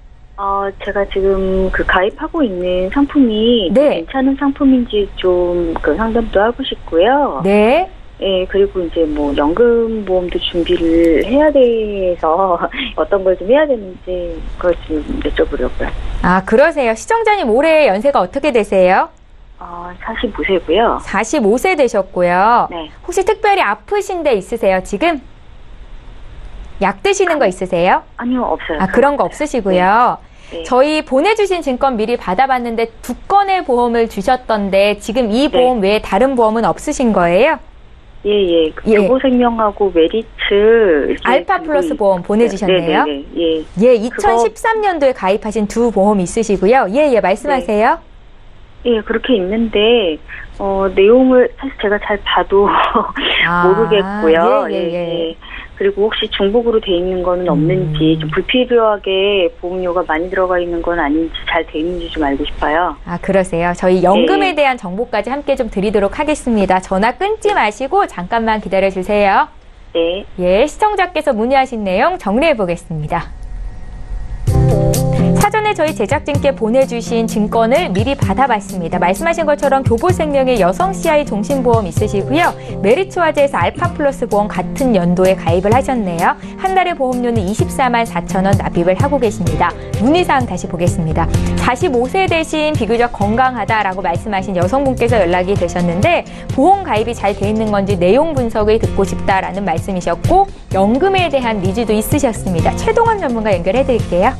Speaker 4: 제가 지금 가입하고 있는 상품이
Speaker 1: 네.
Speaker 4: 괜찮은 상품인지 좀 상담도 하고 싶고요.
Speaker 1: 네.
Speaker 4: 예, 그리고 이제 연금보험도 준비를 해야 돼서 어떤 걸 좀 해야 되는지 그걸 좀 여쭤보려고요.
Speaker 1: 아, 그러세요. 시청자님 올해 연세가 어떻게 되세요?
Speaker 4: 45세고요.
Speaker 1: 45세 되셨고요.
Speaker 4: 네.
Speaker 1: 혹시 특별히 아프신 데 있으세요, 지금? 약 드시는 거 있으세요?
Speaker 4: 아니요, 없어요.
Speaker 1: 아, 그런 거 없으시고요.
Speaker 4: 네.
Speaker 1: 저희 보내주신 증권 미리 받아봤는데 2건의 보험을 주셨던데 지금 이 보험 외에 다른 보험은 없으신 거예요?
Speaker 4: 예.
Speaker 1: 예.
Speaker 4: 교보생명하고 메리츠
Speaker 1: 알파 플러스 보험 보내주셨네요.
Speaker 4: 네. 예.
Speaker 1: 예, 2013년도에 가입하신 두 보험 있으시고요. 예, 말씀하세요.
Speaker 4: 예, 그렇게 있는데 내용을 사실 제가 잘 봐도 모르겠고요.
Speaker 1: 예.
Speaker 4: 그리고 혹시 중복으로 돼 있는 거는 없는지, 좀 불필요하게 보험료가 많이 들어가 있는 건 아닌지, 잘 돼 있는지 좀 알고 싶어요.
Speaker 1: 아, 그러세요. 저희 연금에 대한 정보까지 함께 좀 드리도록 하겠습니다. 전화 끊지 마시고 잠깐만 기다려 주세요.
Speaker 4: 네.
Speaker 1: 예, 시청자께서 문의하신 내용 정리해 보겠습니다. 사전에 저희 제작진께 보내주신 증권을 미리 받아봤습니다. 말씀하신 것처럼 교보생명의 여성 CI 종신보험 있으시고요. 메리츠화재에서 알파 플러스 보험 같은 연도에 가입을 하셨네요. 한 달의 보험료는 24만 4천 원 납입을 하고 계십니다. 문의사항 다시 보겠습니다. 45세 대신 비교적 건강하다라고 말씀하신 여성분께서 연락이 되셨는데 보험 가입이 잘 돼 있는 건지 내용 분석을 듣고 싶다라는 말씀이셨고 연금에 대한 니즈도 있으셨습니다. 최동원 전문가 연결해 드릴게요.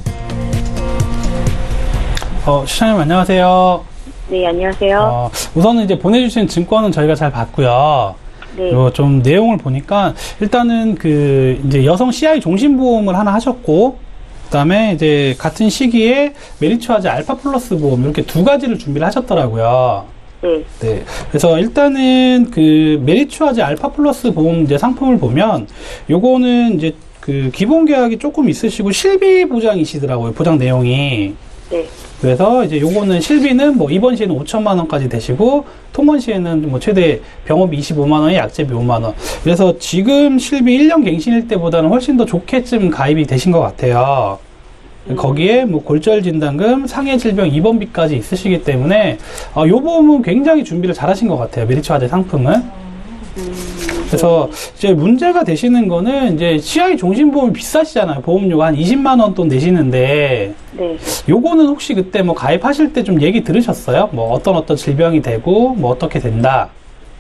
Speaker 2: 시청자님 안녕하세요.
Speaker 4: 네, 안녕하세요.
Speaker 2: 우선은 이제 보내주신 증권은 저희가 잘 봤고요.
Speaker 4: 네.
Speaker 2: 좀 내용을 보니까 일단은 이제 여성 CI 종신보험을 하나 하셨고, 그다음에 이제 같은 시기에 메리츠화재 알파 플러스 보험 이렇게 두 가지를 준비를 하셨더라고요. 네. 그래서 일단은 메리츠화재 알파 플러스 보험 이제 상품을 보면 요거는 이제 기본 계약이 조금 있으시고 실비 보장이시더라고요. 보장 내용이.
Speaker 4: 네.
Speaker 2: 그래서 이제 요거는 실비는 이번 시에는 5천만 원까지 되시고 통원 시에는 최대 병원비 25만 원에 약제비 5만 원. 그래서 지금 실비 1년 갱신일 때보다는 훨씬 더 좋게쯤 가입이 되신 것 같아요. 거기에 골절 진단금, 상해 질병 입원비까지 있으시기 때문에 요 보험은 굉장히 준비를 잘하신 것 같아요. 메리츠화재 상품은. 그래서 이제 문제가 되시는 거는 이제 CI 종신보험이 비싸시잖아요. 보험료가 한 20만 원 돈 내시는데.
Speaker 4: 네.
Speaker 2: 요거는 혹시 그때 가입하실 때 좀 얘기 들으셨어요? 어떤 질병이 되고 어떻게 된다.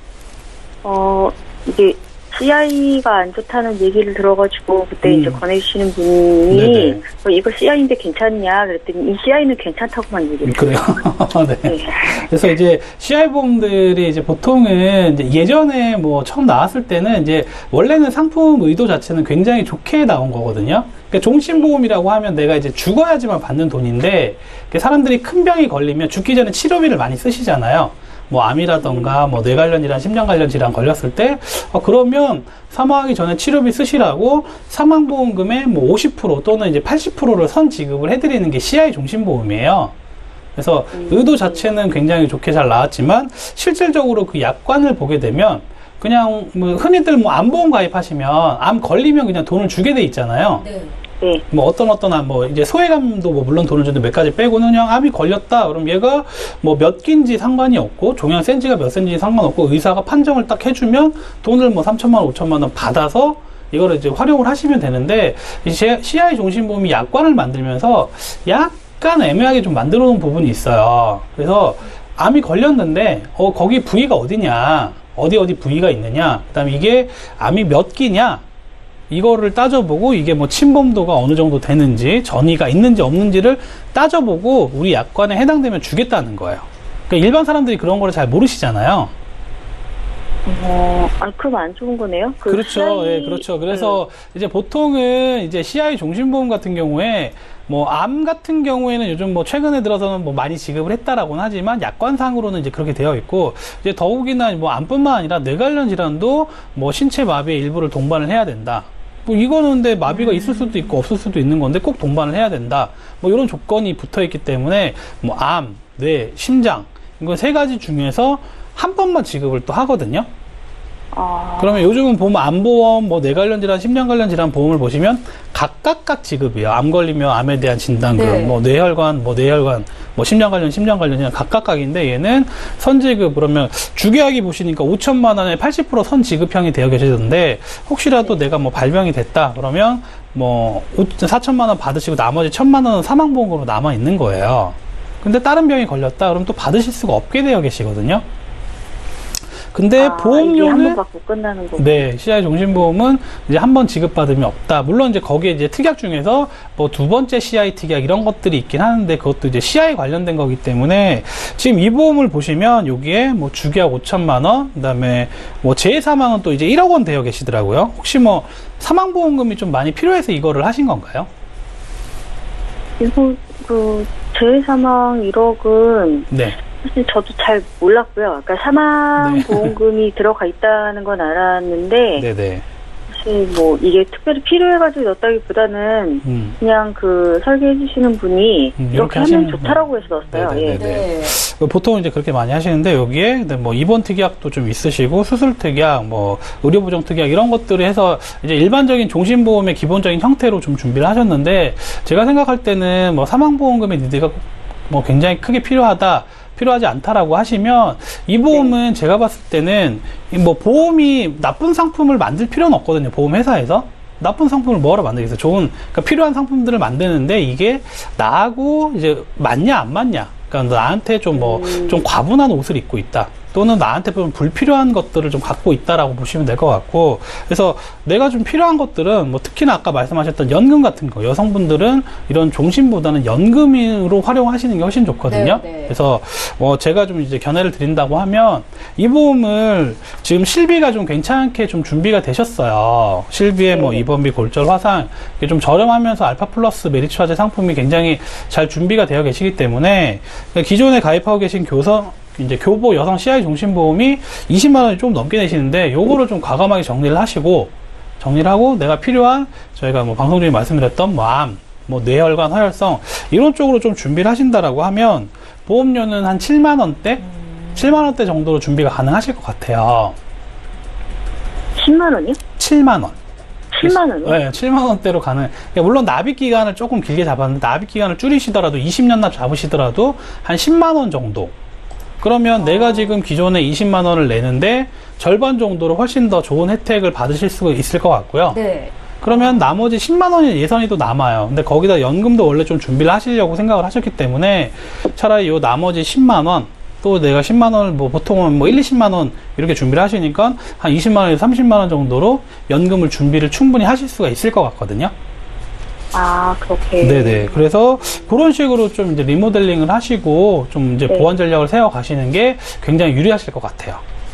Speaker 4: 이게 CI가 안 좋다는 얘기를 들어가지고 그때 이제 권해주시는 분이
Speaker 2: 네네.
Speaker 4: 이거 CI인데 괜찮냐 그랬더니 이 CI는 괜찮다고만 얘기를
Speaker 2: 그래요. 네.
Speaker 4: 네.
Speaker 2: 그래서 이제 CI 보험들이 이제 보통은 이제 예전에 처음 나왔을 때는 이제 원래는 상품 의도 자체는 굉장히 좋게 나온 거거든요. 그러니까 종신보험이라고 하면 내가 이제 죽어야지만 받는 돈인데 사람들이 큰 병이 걸리면 죽기 전에 치료비를 많이 쓰시잖아요. 암이라던가 뇌 관련이랑 심장 관련 질환 걸렸을 때 그러면 사망하기 전에 치료비 쓰시라고 사망보험금의 50% 또는 이제 80%를 선 지급을 해드리는 게 CI 종신보험이에요. 그래서 의도 자체는 굉장히 좋게 잘 나왔지만 실질적으로 그 약관을 보게 되면 그냥 흔히들 암보험 가입하시면 암 걸리면 그냥 돈을 주게 돼 있잖아요.
Speaker 4: 네.
Speaker 2: 어떤 이제 소외감도 물론 돈을 주는데 몇 가지 빼고는 그냥 암이 걸렸다. 그럼 얘가 몇 기인지 상관이 없고, 종양 센지가 몇 센지 상관없고, 의사가 판정을 딱 해주면 돈을 3천만 원, 5천만 원 받아서 이거를 이제 활용을 하시면 되는데, 이제 CI 종신보험이 약관을 만들면서 약간 애매하게 좀 만들어 놓은 부분이 있어요. 그래서 암이 걸렸는데, 거기 부위가 어디냐, 어디 부위가 있느냐, 그 다음에 이게 암이 몇 기냐, 이거를 따져보고 이게 뭐 침범도가 어느 정도 되는지, 전이가 있는지 없는지를 따져보고 우리 약관에 해당되면 주겠다는 거예요. 그러니까 일반 사람들이 그런 거를 잘 모르시잖아요.
Speaker 4: 그럼 안 좋은 거네요?
Speaker 2: 그렇죠. 예, 그렇죠. 그래서 이제 보통은 이제 CI 종신보험 같은 경우에 뭐 암 같은 경우에는 요즘 뭐 최근에 들어서는 뭐 많이 지급을 했다라고는 하지만 약관상으로는 이제 그렇게 되어 있고, 이제 더욱이나 뭐 암뿐만 아니라 뇌 관련 질환도 뭐 신체 마비의 일부를 동반을 해야 된다. 뭐 이거는 근데 마비가 있을 수도 있고 없을 수도 있는 건데 꼭 동반을 해야 된다. 뭐 이런 조건이 붙어 있기 때문에 뭐 암, 뇌, 심장, 이거 세 가지 중에서 한 번만 지급을 또 하거든요. 그러면 요즘은 보면 암보험, 뭐 뇌 관련 질환, 심장 관련 질환 보험을 보시면 각각 지급이에요. 암 걸리면 암에 대한 진단금,
Speaker 1: 네.
Speaker 2: 뭐 뇌혈관, 뭐 심장 관련이랑 각각인데, 얘는 선지급, 그러면 주계약이 보시니까 5천만 원에 80% 선지급형이 되어 계시던데, 혹시라도 내가 뭐 발병이 됐다 그러면 뭐 4천만 원 받으시고 나머지 1,000만 원은 사망보험으로 남아 있는 거예요. 근데 다른 병이 걸렸다 그럼 또 받으실 수가 없게 되어 계시거든요. 근데 보험료는
Speaker 4: 한 번 받고 끝나는 거고.
Speaker 2: 네, CI 종신보험은 이제 한 번 지급받으면 없다. 물론 이제 거기에 이제 특약 중에서 뭐 두 번째 CI 특약 이런 것들이 있긴 하는데, 그것도 이제 CI 관련된 거기 때문에 지금 이 보험을 보시면 여기에 뭐 주계약 5천만 원, 그다음에 뭐 재해 사망은 또 이제 1억 원 되어 계시더라고요. 혹시 뭐 사망보험금이 좀 많이 필요해서 이거를 하신 건가요?
Speaker 4: 이거 재해 사망 1억은
Speaker 2: 네.
Speaker 4: 사실 저도 잘 몰랐고요. 그러니까 사망보험금이 들어가 있다는 건 알았는데,
Speaker 2: 네네.
Speaker 4: 사실 뭐 이게 특별히 필요해가지고 넣었다기보다는 그냥 그 설계해주시는 분이 이렇게 하면 좋다라고 해서 넣었어요.
Speaker 2: 네네네.
Speaker 4: 예.
Speaker 2: 보통 이제 그렇게 많이 하시는데, 여기에 뭐 입원 특약도 좀 있으시고, 수술 특약, 뭐 의료보정 특약 이런 것들을 해서 이제 일반적인 종신보험의 기본적인 형태로 좀 준비를 하셨는데, 제가 생각할 때는 뭐 사망보험금의 니드가 뭐 굉장히 크게 필요하지 않다라고 하시면, 이 보험은 제가 봤을 때는 뭐 보험이 나쁜 상품을 만들 필요는 없거든요. 보험회사에서 나쁜 상품을 뭐하러 만들겠어요. 그러니까 필요한 상품들을 만드는데, 이게 나하고 이제 맞냐 안 맞냐, 그러니까 나한테 좀 과분한 옷을 입고 있다, 또는 나한테 좀 불필요한 것들을 좀 갖고 있다라고 보시면 될 것 같고, 그래서 내가 좀 필요한 것들은 뭐 특히나 아까 말씀하셨던 연금 같은 거, 여성분들은 이런 종신보다는 연금으로 활용하시는 게 훨씬 좋거든요.
Speaker 1: 네.
Speaker 2: 그래서 제가 좀 이제 견해를 드린다고 하면, 이 보험을 지금 실비가 좀 괜찮게 좀 준비가 되셨어요. 실비에 뭐 입원비, 골절, 화상 이게 좀 저렴하면서 알파 플러스 메리츠 화재 상품이 굉장히 잘 준비가 되어 계시기 때문에, 기존에 가입하고 계신 교보 여성 CI 종신보험이 20만 원이 좀 넘게 내시는데, 요거를 좀 과감하게 정리를 하고 내가 필요한, 저희가 뭐 방송 중에 말씀드렸던 뭐 암, 뭐 뇌혈관, 화혈성 이런 쪽으로 좀 준비를 하신다라고 하면 보험료는 한 7만 원대? 7만 원대 정도로 준비가 가능하실 것 같아요.
Speaker 4: 10만 원이요?
Speaker 2: 7만 원.
Speaker 4: 7만 원이요?
Speaker 2: 네, 7만 원대로 가능. 물론 납입 기간을 조금 길게 잡았는데, 납입 기간을 줄이시더라도 20년 납 잡으시더라도 한 10만 원 정도. 그러면 내가 지금 기존에 20만 원을 내는데 절반 정도로 훨씬 더 좋은 혜택을 받으실 수 있을 것 같고요.
Speaker 1: 네.
Speaker 2: 그러면 나머지 10만 원의 예산이 또 남아요. 근데 거기다 연금도 원래 좀 준비를 하시려고 생각을 하셨기 때문에, 차라리 요 나머지 10만 원, 또 내가 10만 원을 뭐 보통은 뭐 1, 20만 원 이렇게 준비를 하시니까 한 20만 원에서 30만 원 정도로 연금을 준비를 충분히 하실 수가 있을 것 같거든요.
Speaker 4: 그렇게.
Speaker 2: 네네. 그래서 그런 식으로 좀 이제 리모델링을 하시고 좀 이제 보완 전략을 세워 가시는 게 굉장히 유리하실 것 같아요.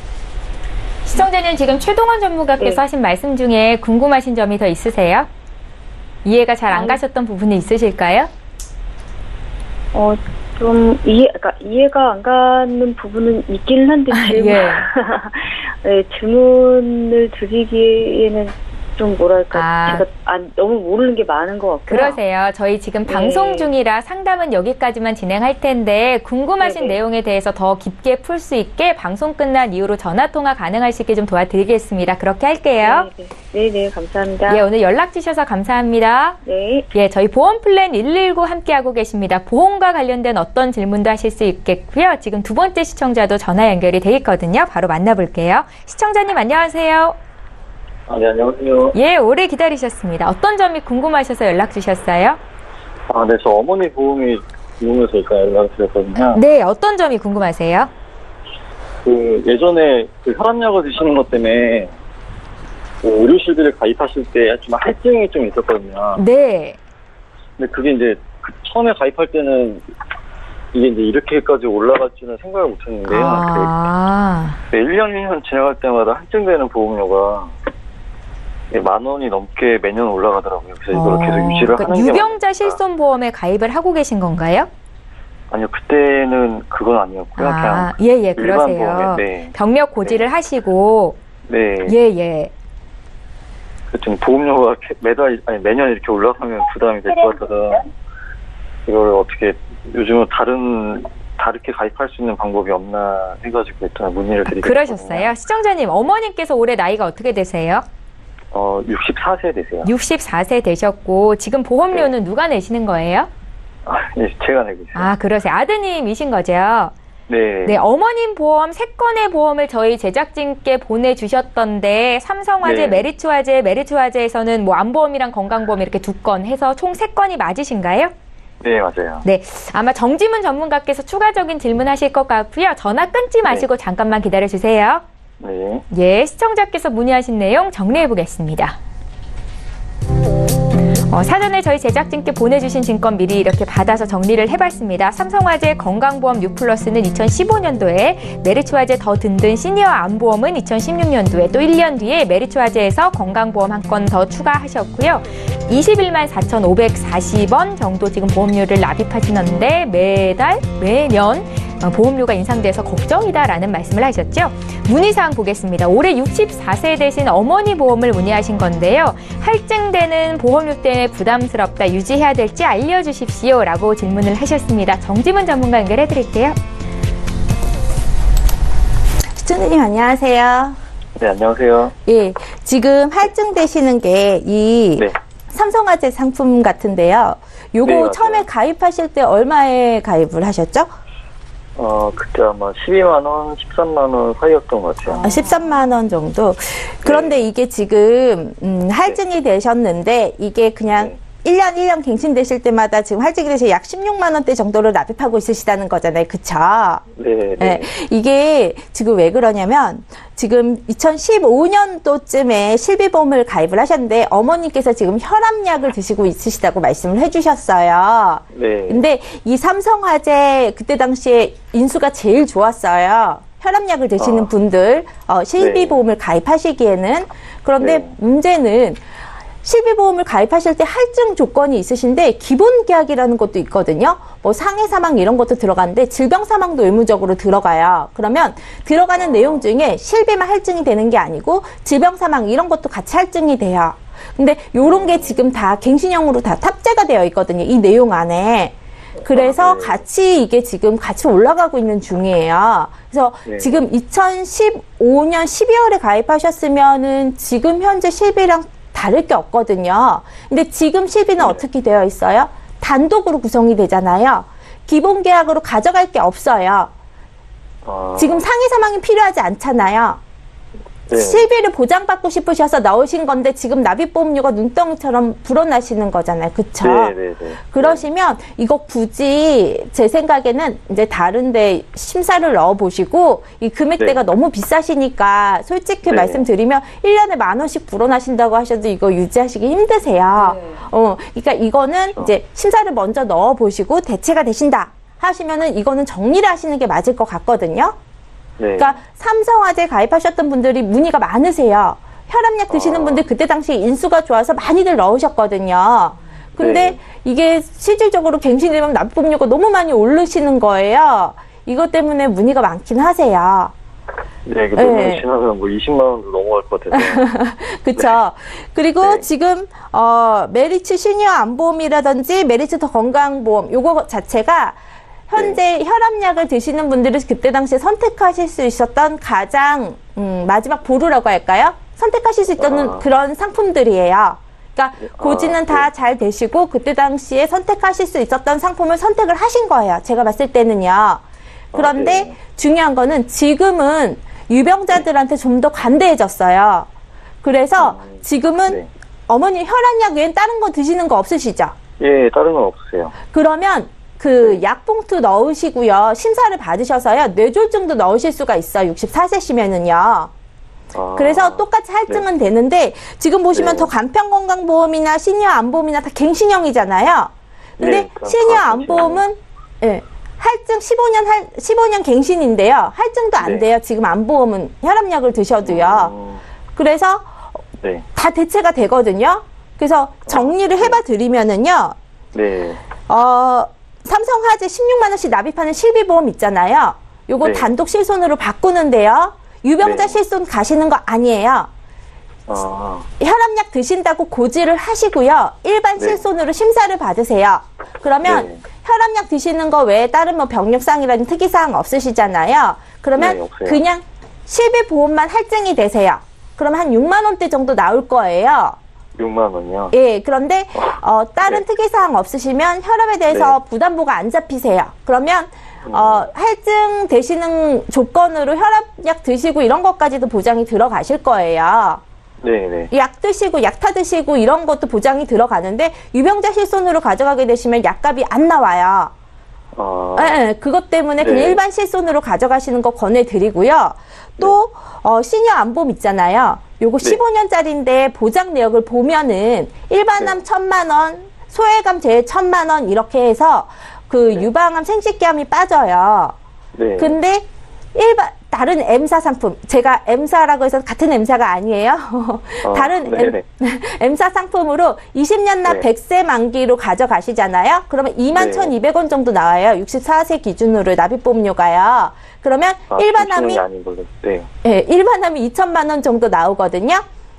Speaker 1: 시청자님, 지금 최동원 전문가께서 하신 말씀 중에 궁금하신 점이 더 있으세요? 이해가 잘 안 가셨던 부분이 있으실까요?
Speaker 4: 좀 그러니까 이해가 안 가는 부분은 있기는 한데, 질문을 드리기에는 좀 뭐랄까, 제가 너무 모르는 게 많은 것 같고요.
Speaker 1: 그러세요. 저희 지금 방송 중이라 상담은 여기까지만 진행할 텐데, 궁금하신 내용에 대해서 더 깊게 풀 수 있게 방송 끝난 이후로 전화통화 가능할 수 있게 좀 도와드리겠습니다. 그렇게 할게요.
Speaker 4: 네, 감사합니다.
Speaker 1: 예, 오늘 연락 주셔서 감사합니다.
Speaker 4: 네.
Speaker 1: 예, 저희 보험플랜 119 함께하고 계십니다. 보험과 관련된 어떤 질문도 하실 수 있겠고요. 지금 두 번째 시청자도 전화 연결이 돼 있거든요. 바로 만나볼게요. 시청자님, 안녕하세요.
Speaker 5: 네, 안녕하세요.
Speaker 1: 예, 오래 기다리셨습니다. 어떤 점이 궁금하셔서 연락 주셨어요?
Speaker 5: 네, 저 어머니 보험이 궁금해서 일단 연락드렸거든요.
Speaker 1: 네, 어떤 점이 궁금하세요?
Speaker 5: 예전에 혈압약을 드시는 것 때문에 의료실비를 가입하실 때 좀 할증이 좀 있었거든요.
Speaker 1: 네.
Speaker 5: 근데 그게 이제 처음에 가입할 때는 이게 이제 이렇게까지 올라갈 줄은 생각을 못 했는데요.
Speaker 1: 아.
Speaker 5: 1년 지나갈 때마다 할증되는 보험료가 10,000원이 넘게 매년 올라가더라고요. 그래서 이걸 계속 유지를 하는 게
Speaker 1: 유병자
Speaker 5: 맞을까?
Speaker 1: 실손보험에 가입을 하고 계신 건가요?
Speaker 5: 아니요, 그때는 그건 아니었고요. 그냥
Speaker 1: 예,
Speaker 5: 일반
Speaker 1: 그러세요.
Speaker 5: 보험에, 네.
Speaker 1: 병력 고지를 하시고,
Speaker 5: 네.
Speaker 1: 예.
Speaker 5: 좀 보험료가 매년 이렇게 올라가면 부담이 될 것 같아서 이걸 어떻게 요즘은 다르게 가입할 수 있는 방법이 없나 해가지고 일단 문의를 드리겠습니다.
Speaker 1: 그러셨어요. 시청자님, 어머님께서 올해 나이가 어떻게 되세요?
Speaker 5: 64세 되세요.
Speaker 1: 64세 되셨고, 지금 보험료는 누가 내시는 거예요?
Speaker 5: 예, 제가 내고 있어요.
Speaker 1: 아, 그러세요. 아드님이신 거죠?
Speaker 5: 네.
Speaker 1: 네, 어머님 보험 3건의 보험을 저희 제작진께 보내주셨던데, 삼성화재,
Speaker 5: 네.
Speaker 1: 메리츠화재에서는 뭐 안보험이랑 건강보험 이렇게 2건 해서 총 3건이 맞으신가요?
Speaker 5: 네, 맞아요.
Speaker 1: 네, 아마 정지문 전문가께서 추가적인 질문하실 것 같고요. 전화 끊지 마시고 잠깐만 기다려주세요.
Speaker 5: 네.
Speaker 1: 예, 시청자께서 문의하신 내용 정리해 보겠습니다. 사전에 저희 제작진께 보내주신 증권 미리 이렇게 받아서 정리를 해봤습니다. 삼성화재 건강보험 6플러스는 2015년도에, 메리츠화재 더 든든 시니어 안보험은 2016년도에, 또 1년 뒤에 메리츠화재에서 건강보험 한 건 더 추가하셨고요. 21만 4,540원 정도 지금 보험료를 납입하시는데 매년 보험료가 인상돼서 걱정이다라는 말씀을 하셨죠. 문의사항 보겠습니다. 올해 64세 되신 어머니 보험을 문의하신 건데요. 할증되는 보험료 때문에 부담스럽다, 유지해야 될지 알려주십시오 라고 질문을 하셨습니다. 정지문 전문가 연결해 드릴게요.
Speaker 3: 시청자님 안녕하세요.
Speaker 5: 네, 안녕하세요.
Speaker 3: 예, 지금 할증되시는 게 이
Speaker 5: 네.
Speaker 3: 삼성화재 상품 같은데요. 요거
Speaker 5: 네, 맞아요.
Speaker 3: 처음에 가입하실 때 얼마에 가입을 하셨죠?
Speaker 5: 그때 아마 12만 원, 13만 원 사이였던 것 같아요.
Speaker 3: 13만 원 정도. 그런데 이게 지금 할증이 되셨는데 이게 그냥
Speaker 5: 네.
Speaker 3: 1년 갱신되실 때마다 지금 할증이 돼서 약 16만 원대 정도를 납입하고 있으시다는 거잖아요. 그쵸?
Speaker 5: 네.
Speaker 3: 네. 이게 지금 왜 그러냐면 지금 2015년도쯤에 실비보험을 가입을 하셨는데 어머니께서 지금 혈압약을 드시고 있으시다고 말씀을 해주셨어요.
Speaker 5: 네.
Speaker 3: 근데 이 삼성화재 그때 당시에 인수가 제일 좋았어요. 혈압약을 드시는 분들 실비보험을 가입하시기에는. 그런데
Speaker 5: 네.
Speaker 3: 문제는 실비보험을 가입하실 때 할증 조건이 있으신데 기본 계약이라는 것도 있거든요. 뭐 상해 사망 이런 것도 들어가는데 질병 사망도 의무적으로 들어가요. 그러면 들어가는 내용 중에 실비만 할증이 되는 게 아니고 질병 사망 이런 것도 같이 할증이 돼요. 근데 요런 게 지금 다 갱신형으로 다 탑재가 되어 있거든요. 이 내용 안에. 그래서 같이 이게 지금 같이 올라가고 있는 중이에요. 그래서 지금 2015년 12월에 가입하셨으면은 지금 현재 실비랑 다를 게 없거든요. 근데 지금 실비는 어떻게 되어 있어요? 단독으로 구성이 되잖아요. 기본 계약으로 가져갈 게 없어요. 지금 상해 사망이 필요하지 않잖아요.
Speaker 5: 네.
Speaker 3: 실비를 보장받고 싶으셔서 넣으신 건데 지금 납입보험료가 눈덩이처럼 불어나시는 거잖아요. 그쵸?
Speaker 5: 네.
Speaker 3: 그러시면 이거 굳이 제 생각에는 이제 다른데 심사를 넣어보시고 이 금액대가 너무 비싸시니까 솔직히 말씀드리면 1년에 10,000원씩 불어나신다고 하셔도 이거 유지하시기 힘드세요. 그러니까 이거는 이제 심사를 먼저 넣어보시고 대체가 되신다 하시면은 이거는 정리를 하시는 게 맞을 것 같거든요.
Speaker 5: 네.
Speaker 3: 그러니까 삼성화재 가입하셨던 분들이 문의가 많으세요. 혈압약 드시는 분들 그때 당시 인수가 좋아서 많이들 넣으셨거든요. 근데 이게 실질적으로 갱신되면 납입보험료가 너무 많이 오르시는 거예요. 이것 때문에 문의가 많긴 하세요.
Speaker 5: 네, 그 몇년 지나면 뭐 20만 원도 넘어갈 것 같아서.
Speaker 3: 그쵸. 그리고 지금, 메리츠 시니어 안보험이라든지 메리츠 더 건강보험, 요거 자체가 현재 혈압약을 드시는 분들이 그때 당시에 선택하실 수 있었던 가장 마지막 보루라고 할까요? 선택하실 수 있던 그런 상품들이에요. 그러니까 고지는 다 잘 되시고 그때 당시에 선택하실 수 있었던 상품을 선택을 하신 거예요. 제가 봤을 때는요. 그런데 중요한 거는 지금은 유병자들한테 좀 더 관대해졌어요. 그래서 지금은
Speaker 5: 네.
Speaker 3: 어머니 혈압약 외엔 다른 거 드시는 거 없으시죠?
Speaker 5: 예, 다른 건 없으세요.
Speaker 3: 그러면 그 약봉투 넣으시고요. 심사를 받으셔서요. 뇌졸중도 넣으실 수가 있어요. 64세시면은요. 그래서 똑같이 할증은 되는데 지금 보시면
Speaker 5: 네.
Speaker 3: 더 간편건강보험이나 시니어 안보험이나 다 갱신형이잖아요. 근데
Speaker 5: 네,
Speaker 3: 시니어 안보험은 예, 할증 15년 갱신인데요. 할증도 안
Speaker 5: 네.
Speaker 3: 돼요. 지금 안보험은 혈압약을 드셔도요. 그래서
Speaker 5: 네.
Speaker 3: 다 대체가 되거든요. 그래서 정리를 해봐 드리면은요.
Speaker 5: 네.
Speaker 3: 삼성화재 16만 원씩 납입하는 실비보험 있잖아요. 요거
Speaker 5: 네.
Speaker 3: 단독 실손으로 바꾸는데요. 유병자
Speaker 5: 네.
Speaker 3: 실손 가시는 거 아니에요. 혈압약 드신다고 고지를 하시고요. 일반
Speaker 5: 네.
Speaker 3: 실손으로 심사를 받으세요. 그러면
Speaker 5: 네.
Speaker 3: 혈압약 드시는 거 외에 다른 뭐 병력사항이라는 특이사항 없으시잖아요. 그러면
Speaker 5: 네, 없어요.
Speaker 3: 그냥 실비보험만 할증이 되세요. 그럼 한 6만 원대 정도 나올 거예요.
Speaker 5: 6만 원이요?
Speaker 3: 예, 그런데 다른
Speaker 5: 네.
Speaker 3: 특이사항 없으시면 혈압에 대해서
Speaker 5: 네.
Speaker 3: 부담부가 안 잡히세요. 그러면 할증 되시는 조건으로 혈압약 드시고 이런 것까지도 보장이 들어가실 거예요.
Speaker 5: 네네.
Speaker 3: 약 드시고 약타 드시고 이런 것도 보장이 들어가는데 유병자 실손으로 가져가게 되시면 약값이 안 나와요. 예, 그것 때문에 그냥
Speaker 5: 네.
Speaker 3: 일반 실손으로 가져가시는 거 권해드리고요. 또 시니어 안보험 있잖아요. 요거
Speaker 5: 네.
Speaker 3: 15년짜리인데 보장 내역을 보면은 일반암
Speaker 5: 네.
Speaker 3: 1,000만 원, 소외감 제외 1,000만 원 이렇게 해서 그 유방암 생식기암이 빠져요.
Speaker 5: 네.
Speaker 3: 근데 다른 M사 상품, 제가 M사라고 해서 같은 M사가 아니에요. 다른
Speaker 5: 네네.
Speaker 3: M사 상품으로 20년 납
Speaker 5: 네.
Speaker 3: 100세 만기로 가져가시잖아요. 그러면 21,200원 정도 나와요. 64세 기준으로 납입보험료가요. 그러면 일반암이
Speaker 5: 아닌 걸로. 네.
Speaker 3: 예, 일반암이 2천만 원 정도 나오거든요.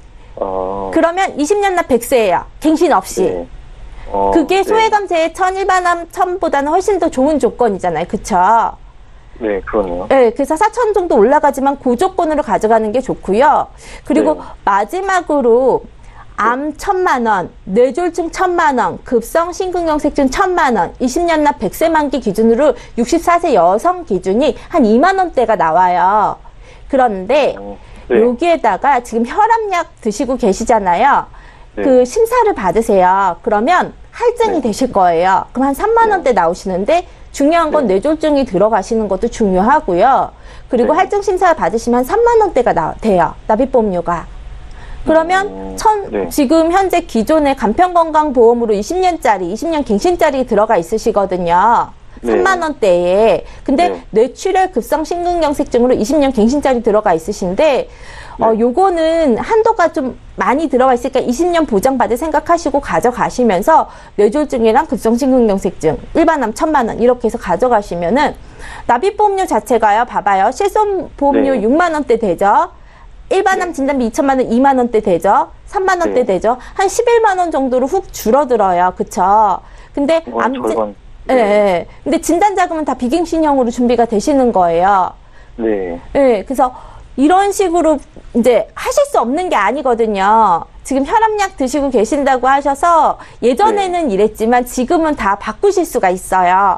Speaker 3: 그러면 20년 납 100세예요. 갱신 없이.
Speaker 5: 네.
Speaker 3: 그게
Speaker 5: 네.
Speaker 3: 소외감 제외 1,000, 일반암 1,000보다는 훨씬 더 좋은 조건이잖아요. 그쵸?
Speaker 5: 네, 그러네요.
Speaker 3: 네, 그래서 4,000 정도 올라가지만 고조건으로 가져가는 게 좋고요. 그리고
Speaker 5: 네.
Speaker 3: 마지막으로 암 1,000만 원, 뇌졸중 1,000만 원, 급성 심근경색증 1,000만 원, 20년 납 100세 만기 기준으로 64세 여성 기준이 한 2만 원대가 나와요. 그런데
Speaker 5: 네.
Speaker 3: 여기에다가 지금 혈압약 드시고 계시잖아요.
Speaker 5: 네.
Speaker 3: 그 심사를 받으세요. 그러면 할증이
Speaker 5: 네.
Speaker 3: 되실 거예요. 그럼 한 3만 원대 나오시는데 중요한 건
Speaker 5: 네.
Speaker 3: 뇌졸중이 들어가시는 것도 중요하고요. 그리고
Speaker 5: 네.
Speaker 3: 할증 심사 받으시면 3만 원대가 돼요. 납입보험료가. 그러면
Speaker 5: 네.
Speaker 3: 지금 현재 기존의 간편건강보험으로 20년짜리, 20년 갱신짜리 들어가 있으시거든요.
Speaker 5: 네.
Speaker 3: 3만 원대에. 근데
Speaker 5: 네.
Speaker 3: 뇌출혈 급성 심근경색증으로 20년 갱신짜리 들어가 있으신데 요거는 한도가 좀 많이 들어가 있으니까 20년 보장받을 생각하시고 가져가시면서 뇌졸중이랑 급성심근경색증, 일반암 1,000만 원 이렇게 해서 가져가시면은 납입보험료 자체가요. 봐봐요. 실손보험료
Speaker 5: 네.
Speaker 3: 6만 원대 되죠. 일반암 진단비 2,000만 원, 2만 원대 되죠. 3만 원대
Speaker 5: 네.
Speaker 3: 되죠. 한 11만 원 정도로 훅 줄어들어요. 그쵸? 근데
Speaker 5: 절반.
Speaker 3: 예, 예. 근데 진단자금은 다 비갱신형으로 준비가 되시는 거예요.
Speaker 5: 네.
Speaker 3: 예, 그래서 이런 식으로 이제 하실 수 없는 게 아니거든요. 지금 혈압약 드시고 계신다고 하셔서 예전에는 이랬지만 지금은 다 바꾸실 수가 있어요.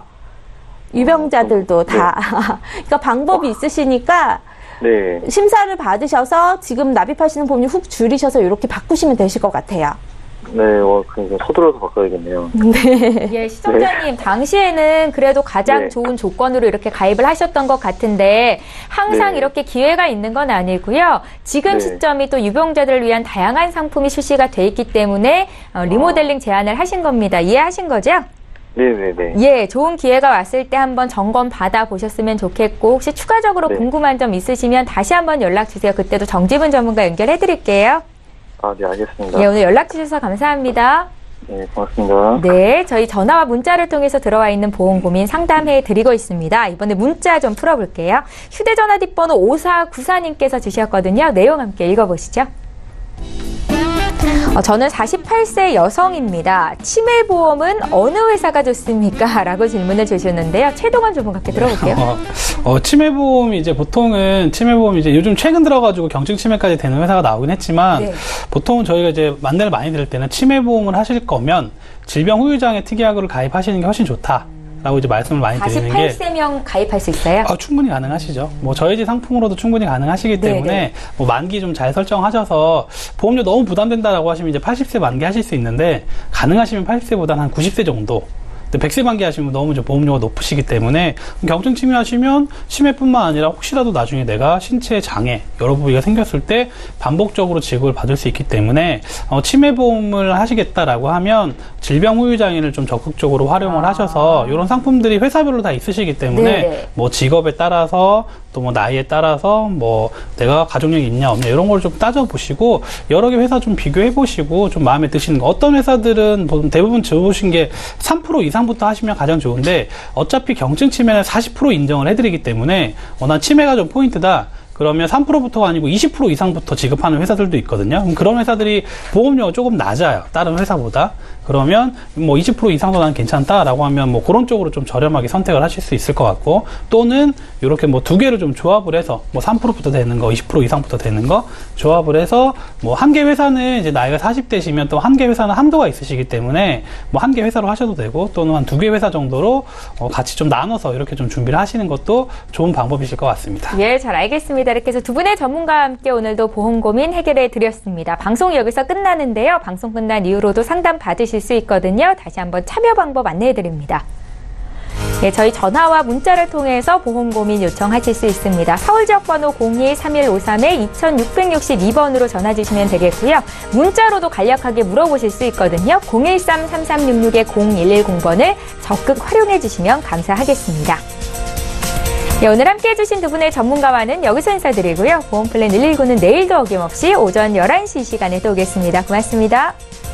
Speaker 3: 유병자들도 다. 그러니까 방법이 있으시니까
Speaker 5: 네.
Speaker 3: 심사를 받으셔서 지금 납입하시는 보험료 훅 줄이셔서 이렇게 바꾸시면 되실 것 같아요.
Speaker 5: 네, 그러니까 서둘러서 바꿔야겠네요.
Speaker 1: 예, 시청자님, 당시에는 그래도 가장
Speaker 5: 네.
Speaker 1: 좋은 조건으로 이렇게 가입을 하셨던 것 같은데, 항상
Speaker 5: 네.
Speaker 1: 이렇게 기회가 있는 건 아니고요. 지금
Speaker 5: 네.
Speaker 1: 시점이 또 유병자들을 위한 다양한 상품이 출시가 돼 있기 때문에, 리모델링 제안을 하신 겁니다. 이해하신 거죠?
Speaker 5: 네네네.
Speaker 1: 예, 좋은 기회가 왔을 때 한번 점검 받아보셨으면 좋겠고, 혹시 추가적으로
Speaker 5: 네.
Speaker 1: 궁금한 점 있으시면 다시 한번 연락 주세요. 그때도 정지분 전문가 연결해 드릴게요.
Speaker 5: 아, 네, 알겠습니다.
Speaker 1: 예, 오늘 연락 주셔서 감사합니다.
Speaker 5: 네, 고맙습니다.
Speaker 1: 네, 저희 전화와 문자를 통해서 들어와 있는 보험 고민 상담해 드리고 있습니다. 이번에 문자 좀 풀어볼게요. 휴대전화 뒷번호 5494님께서 주셨거든요. 내용 함께 읽어보시죠. 저는 48세 여성입니다. 치매보험은 어느 회사가 좋습니까? 라고 질문을 주셨는데요. 최동환 전문가께 들어볼게요.
Speaker 2: 치매보험이 이제 보통은 치매보험이 이제 요즘 최근 들어가지고 경증 치매까지 되는 회사가 나오긴 했지만
Speaker 1: 네.
Speaker 2: 보통은 저희가 이제 안내를 많이 드릴 때는 치매보험을 하실 거면 질병 후유장애 특약으로 가입하시는 게 훨씬 좋다. 라고 이제 말씀을 많이 드리는 게
Speaker 1: 48세면 가입할 수 있어요?
Speaker 2: 충분히 가능하시죠. 뭐 저희지 상품으로도 충분히 가능하시기 때문에
Speaker 1: 네네.
Speaker 2: 뭐 만기 좀 잘 설정하셔서 보험료 너무 부담된다라고 하시면 이제 80세 만기 하실 수 있는데 가능하시면 80세보다는 한 90세 정도. 100세 만기 하시면 너무 이제 보험료가 높으시기 때문에 경증 치매하시면 치매뿐만 아니라 혹시라도 나중에 내가 신체 장애 여러 부위가 생겼을 때 반복적으로 지급을 받을 수 있기 때문에 치매 보험을 하시겠다라고 하면 질병 후유 장애를 좀 적극적으로 활용을 하셔서 이런 상품들이 회사별로 다 있으시기 때문에
Speaker 1: 네네.
Speaker 2: 뭐 직업에 따라서 또 뭐 나이에 따라서 뭐 내가 가족력이 있냐 없냐 이런 걸 좀 따져보시고 여러 개 회사 좀 비교해보시고 좀 마음에 드시는 거 어떤 회사들은 대부분 들어보신 게 3% 이상부터 하시면 가장 좋은데 어차피 경증 치매는 40% 인정을 해드리기 때문에 난 치매가 좀 포인트다. 그러면 3%부터가 아니고 20% 이상부터 지급하는 회사들도 있거든요. 그럼 그런 회사들이 보험료가 조금 낮아요. 다른 회사보다. 그러면 뭐 20% 이상도 난 괜찮다라고 하면 뭐 그런 쪽으로 좀 저렴하게 선택을 하실 수 있을 것 같고 또는 이렇게 뭐 두 개를 좀 조합을 해서 뭐 3%부터 되는 거, 20% 이상부터 되는 거 조합을 해서 뭐 한 개 회사는 이제 나이가 40대시면 또 한 개 회사는 한도가 있으시기 때문에 뭐 한 개 회사로 하셔도 되고 또는 한 두 개 회사 정도로 같이 좀 나눠서 이렇게 좀 준비를 하시는 것도 좋은 방법이실 것 같습니다.
Speaker 1: 예, 잘 알겠습니다. 이렇게 해서 두 분의 전문가와 함께 오늘도 보험 고민 해결해 드렸습니다. 방송이 여기서 끝나는데요. 방송 끝난 이후로도 상담 받으실 수 있거든요. 다시 한번 참여 방법 안내해 드립니다. 예, 저희 전화와 문자를 통해서 보험 고민 요청하실 수 있습니다. 서울 지역 번호 02-3153-2662번으로 전화 주시면 되겠고요. 문자로도 간략하게 물어보실 수 있거든요. 013-3366-0110번을 적극 활용해 주시면 감사하겠습니다. 네, 오늘 함께해 주신 두 분의 전문가와는 여기서 인사드리고요. 보험플랜 119는 내일도 어김없이 오전 11시 시간에 또 오겠습니다. 고맙습니다.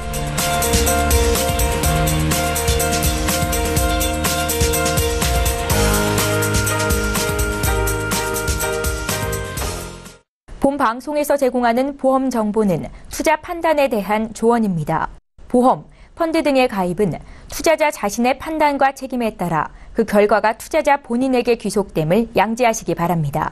Speaker 1: 본 방송에서 제공하는 보험 정보는 투자 판단에 대한 조언입니다. 보험, 펀드 등의 가입은 투자자 자신의 판단과 책임에 따라 그 결과가 투자자 본인에게 귀속됨을 양지하시기 바랍니다.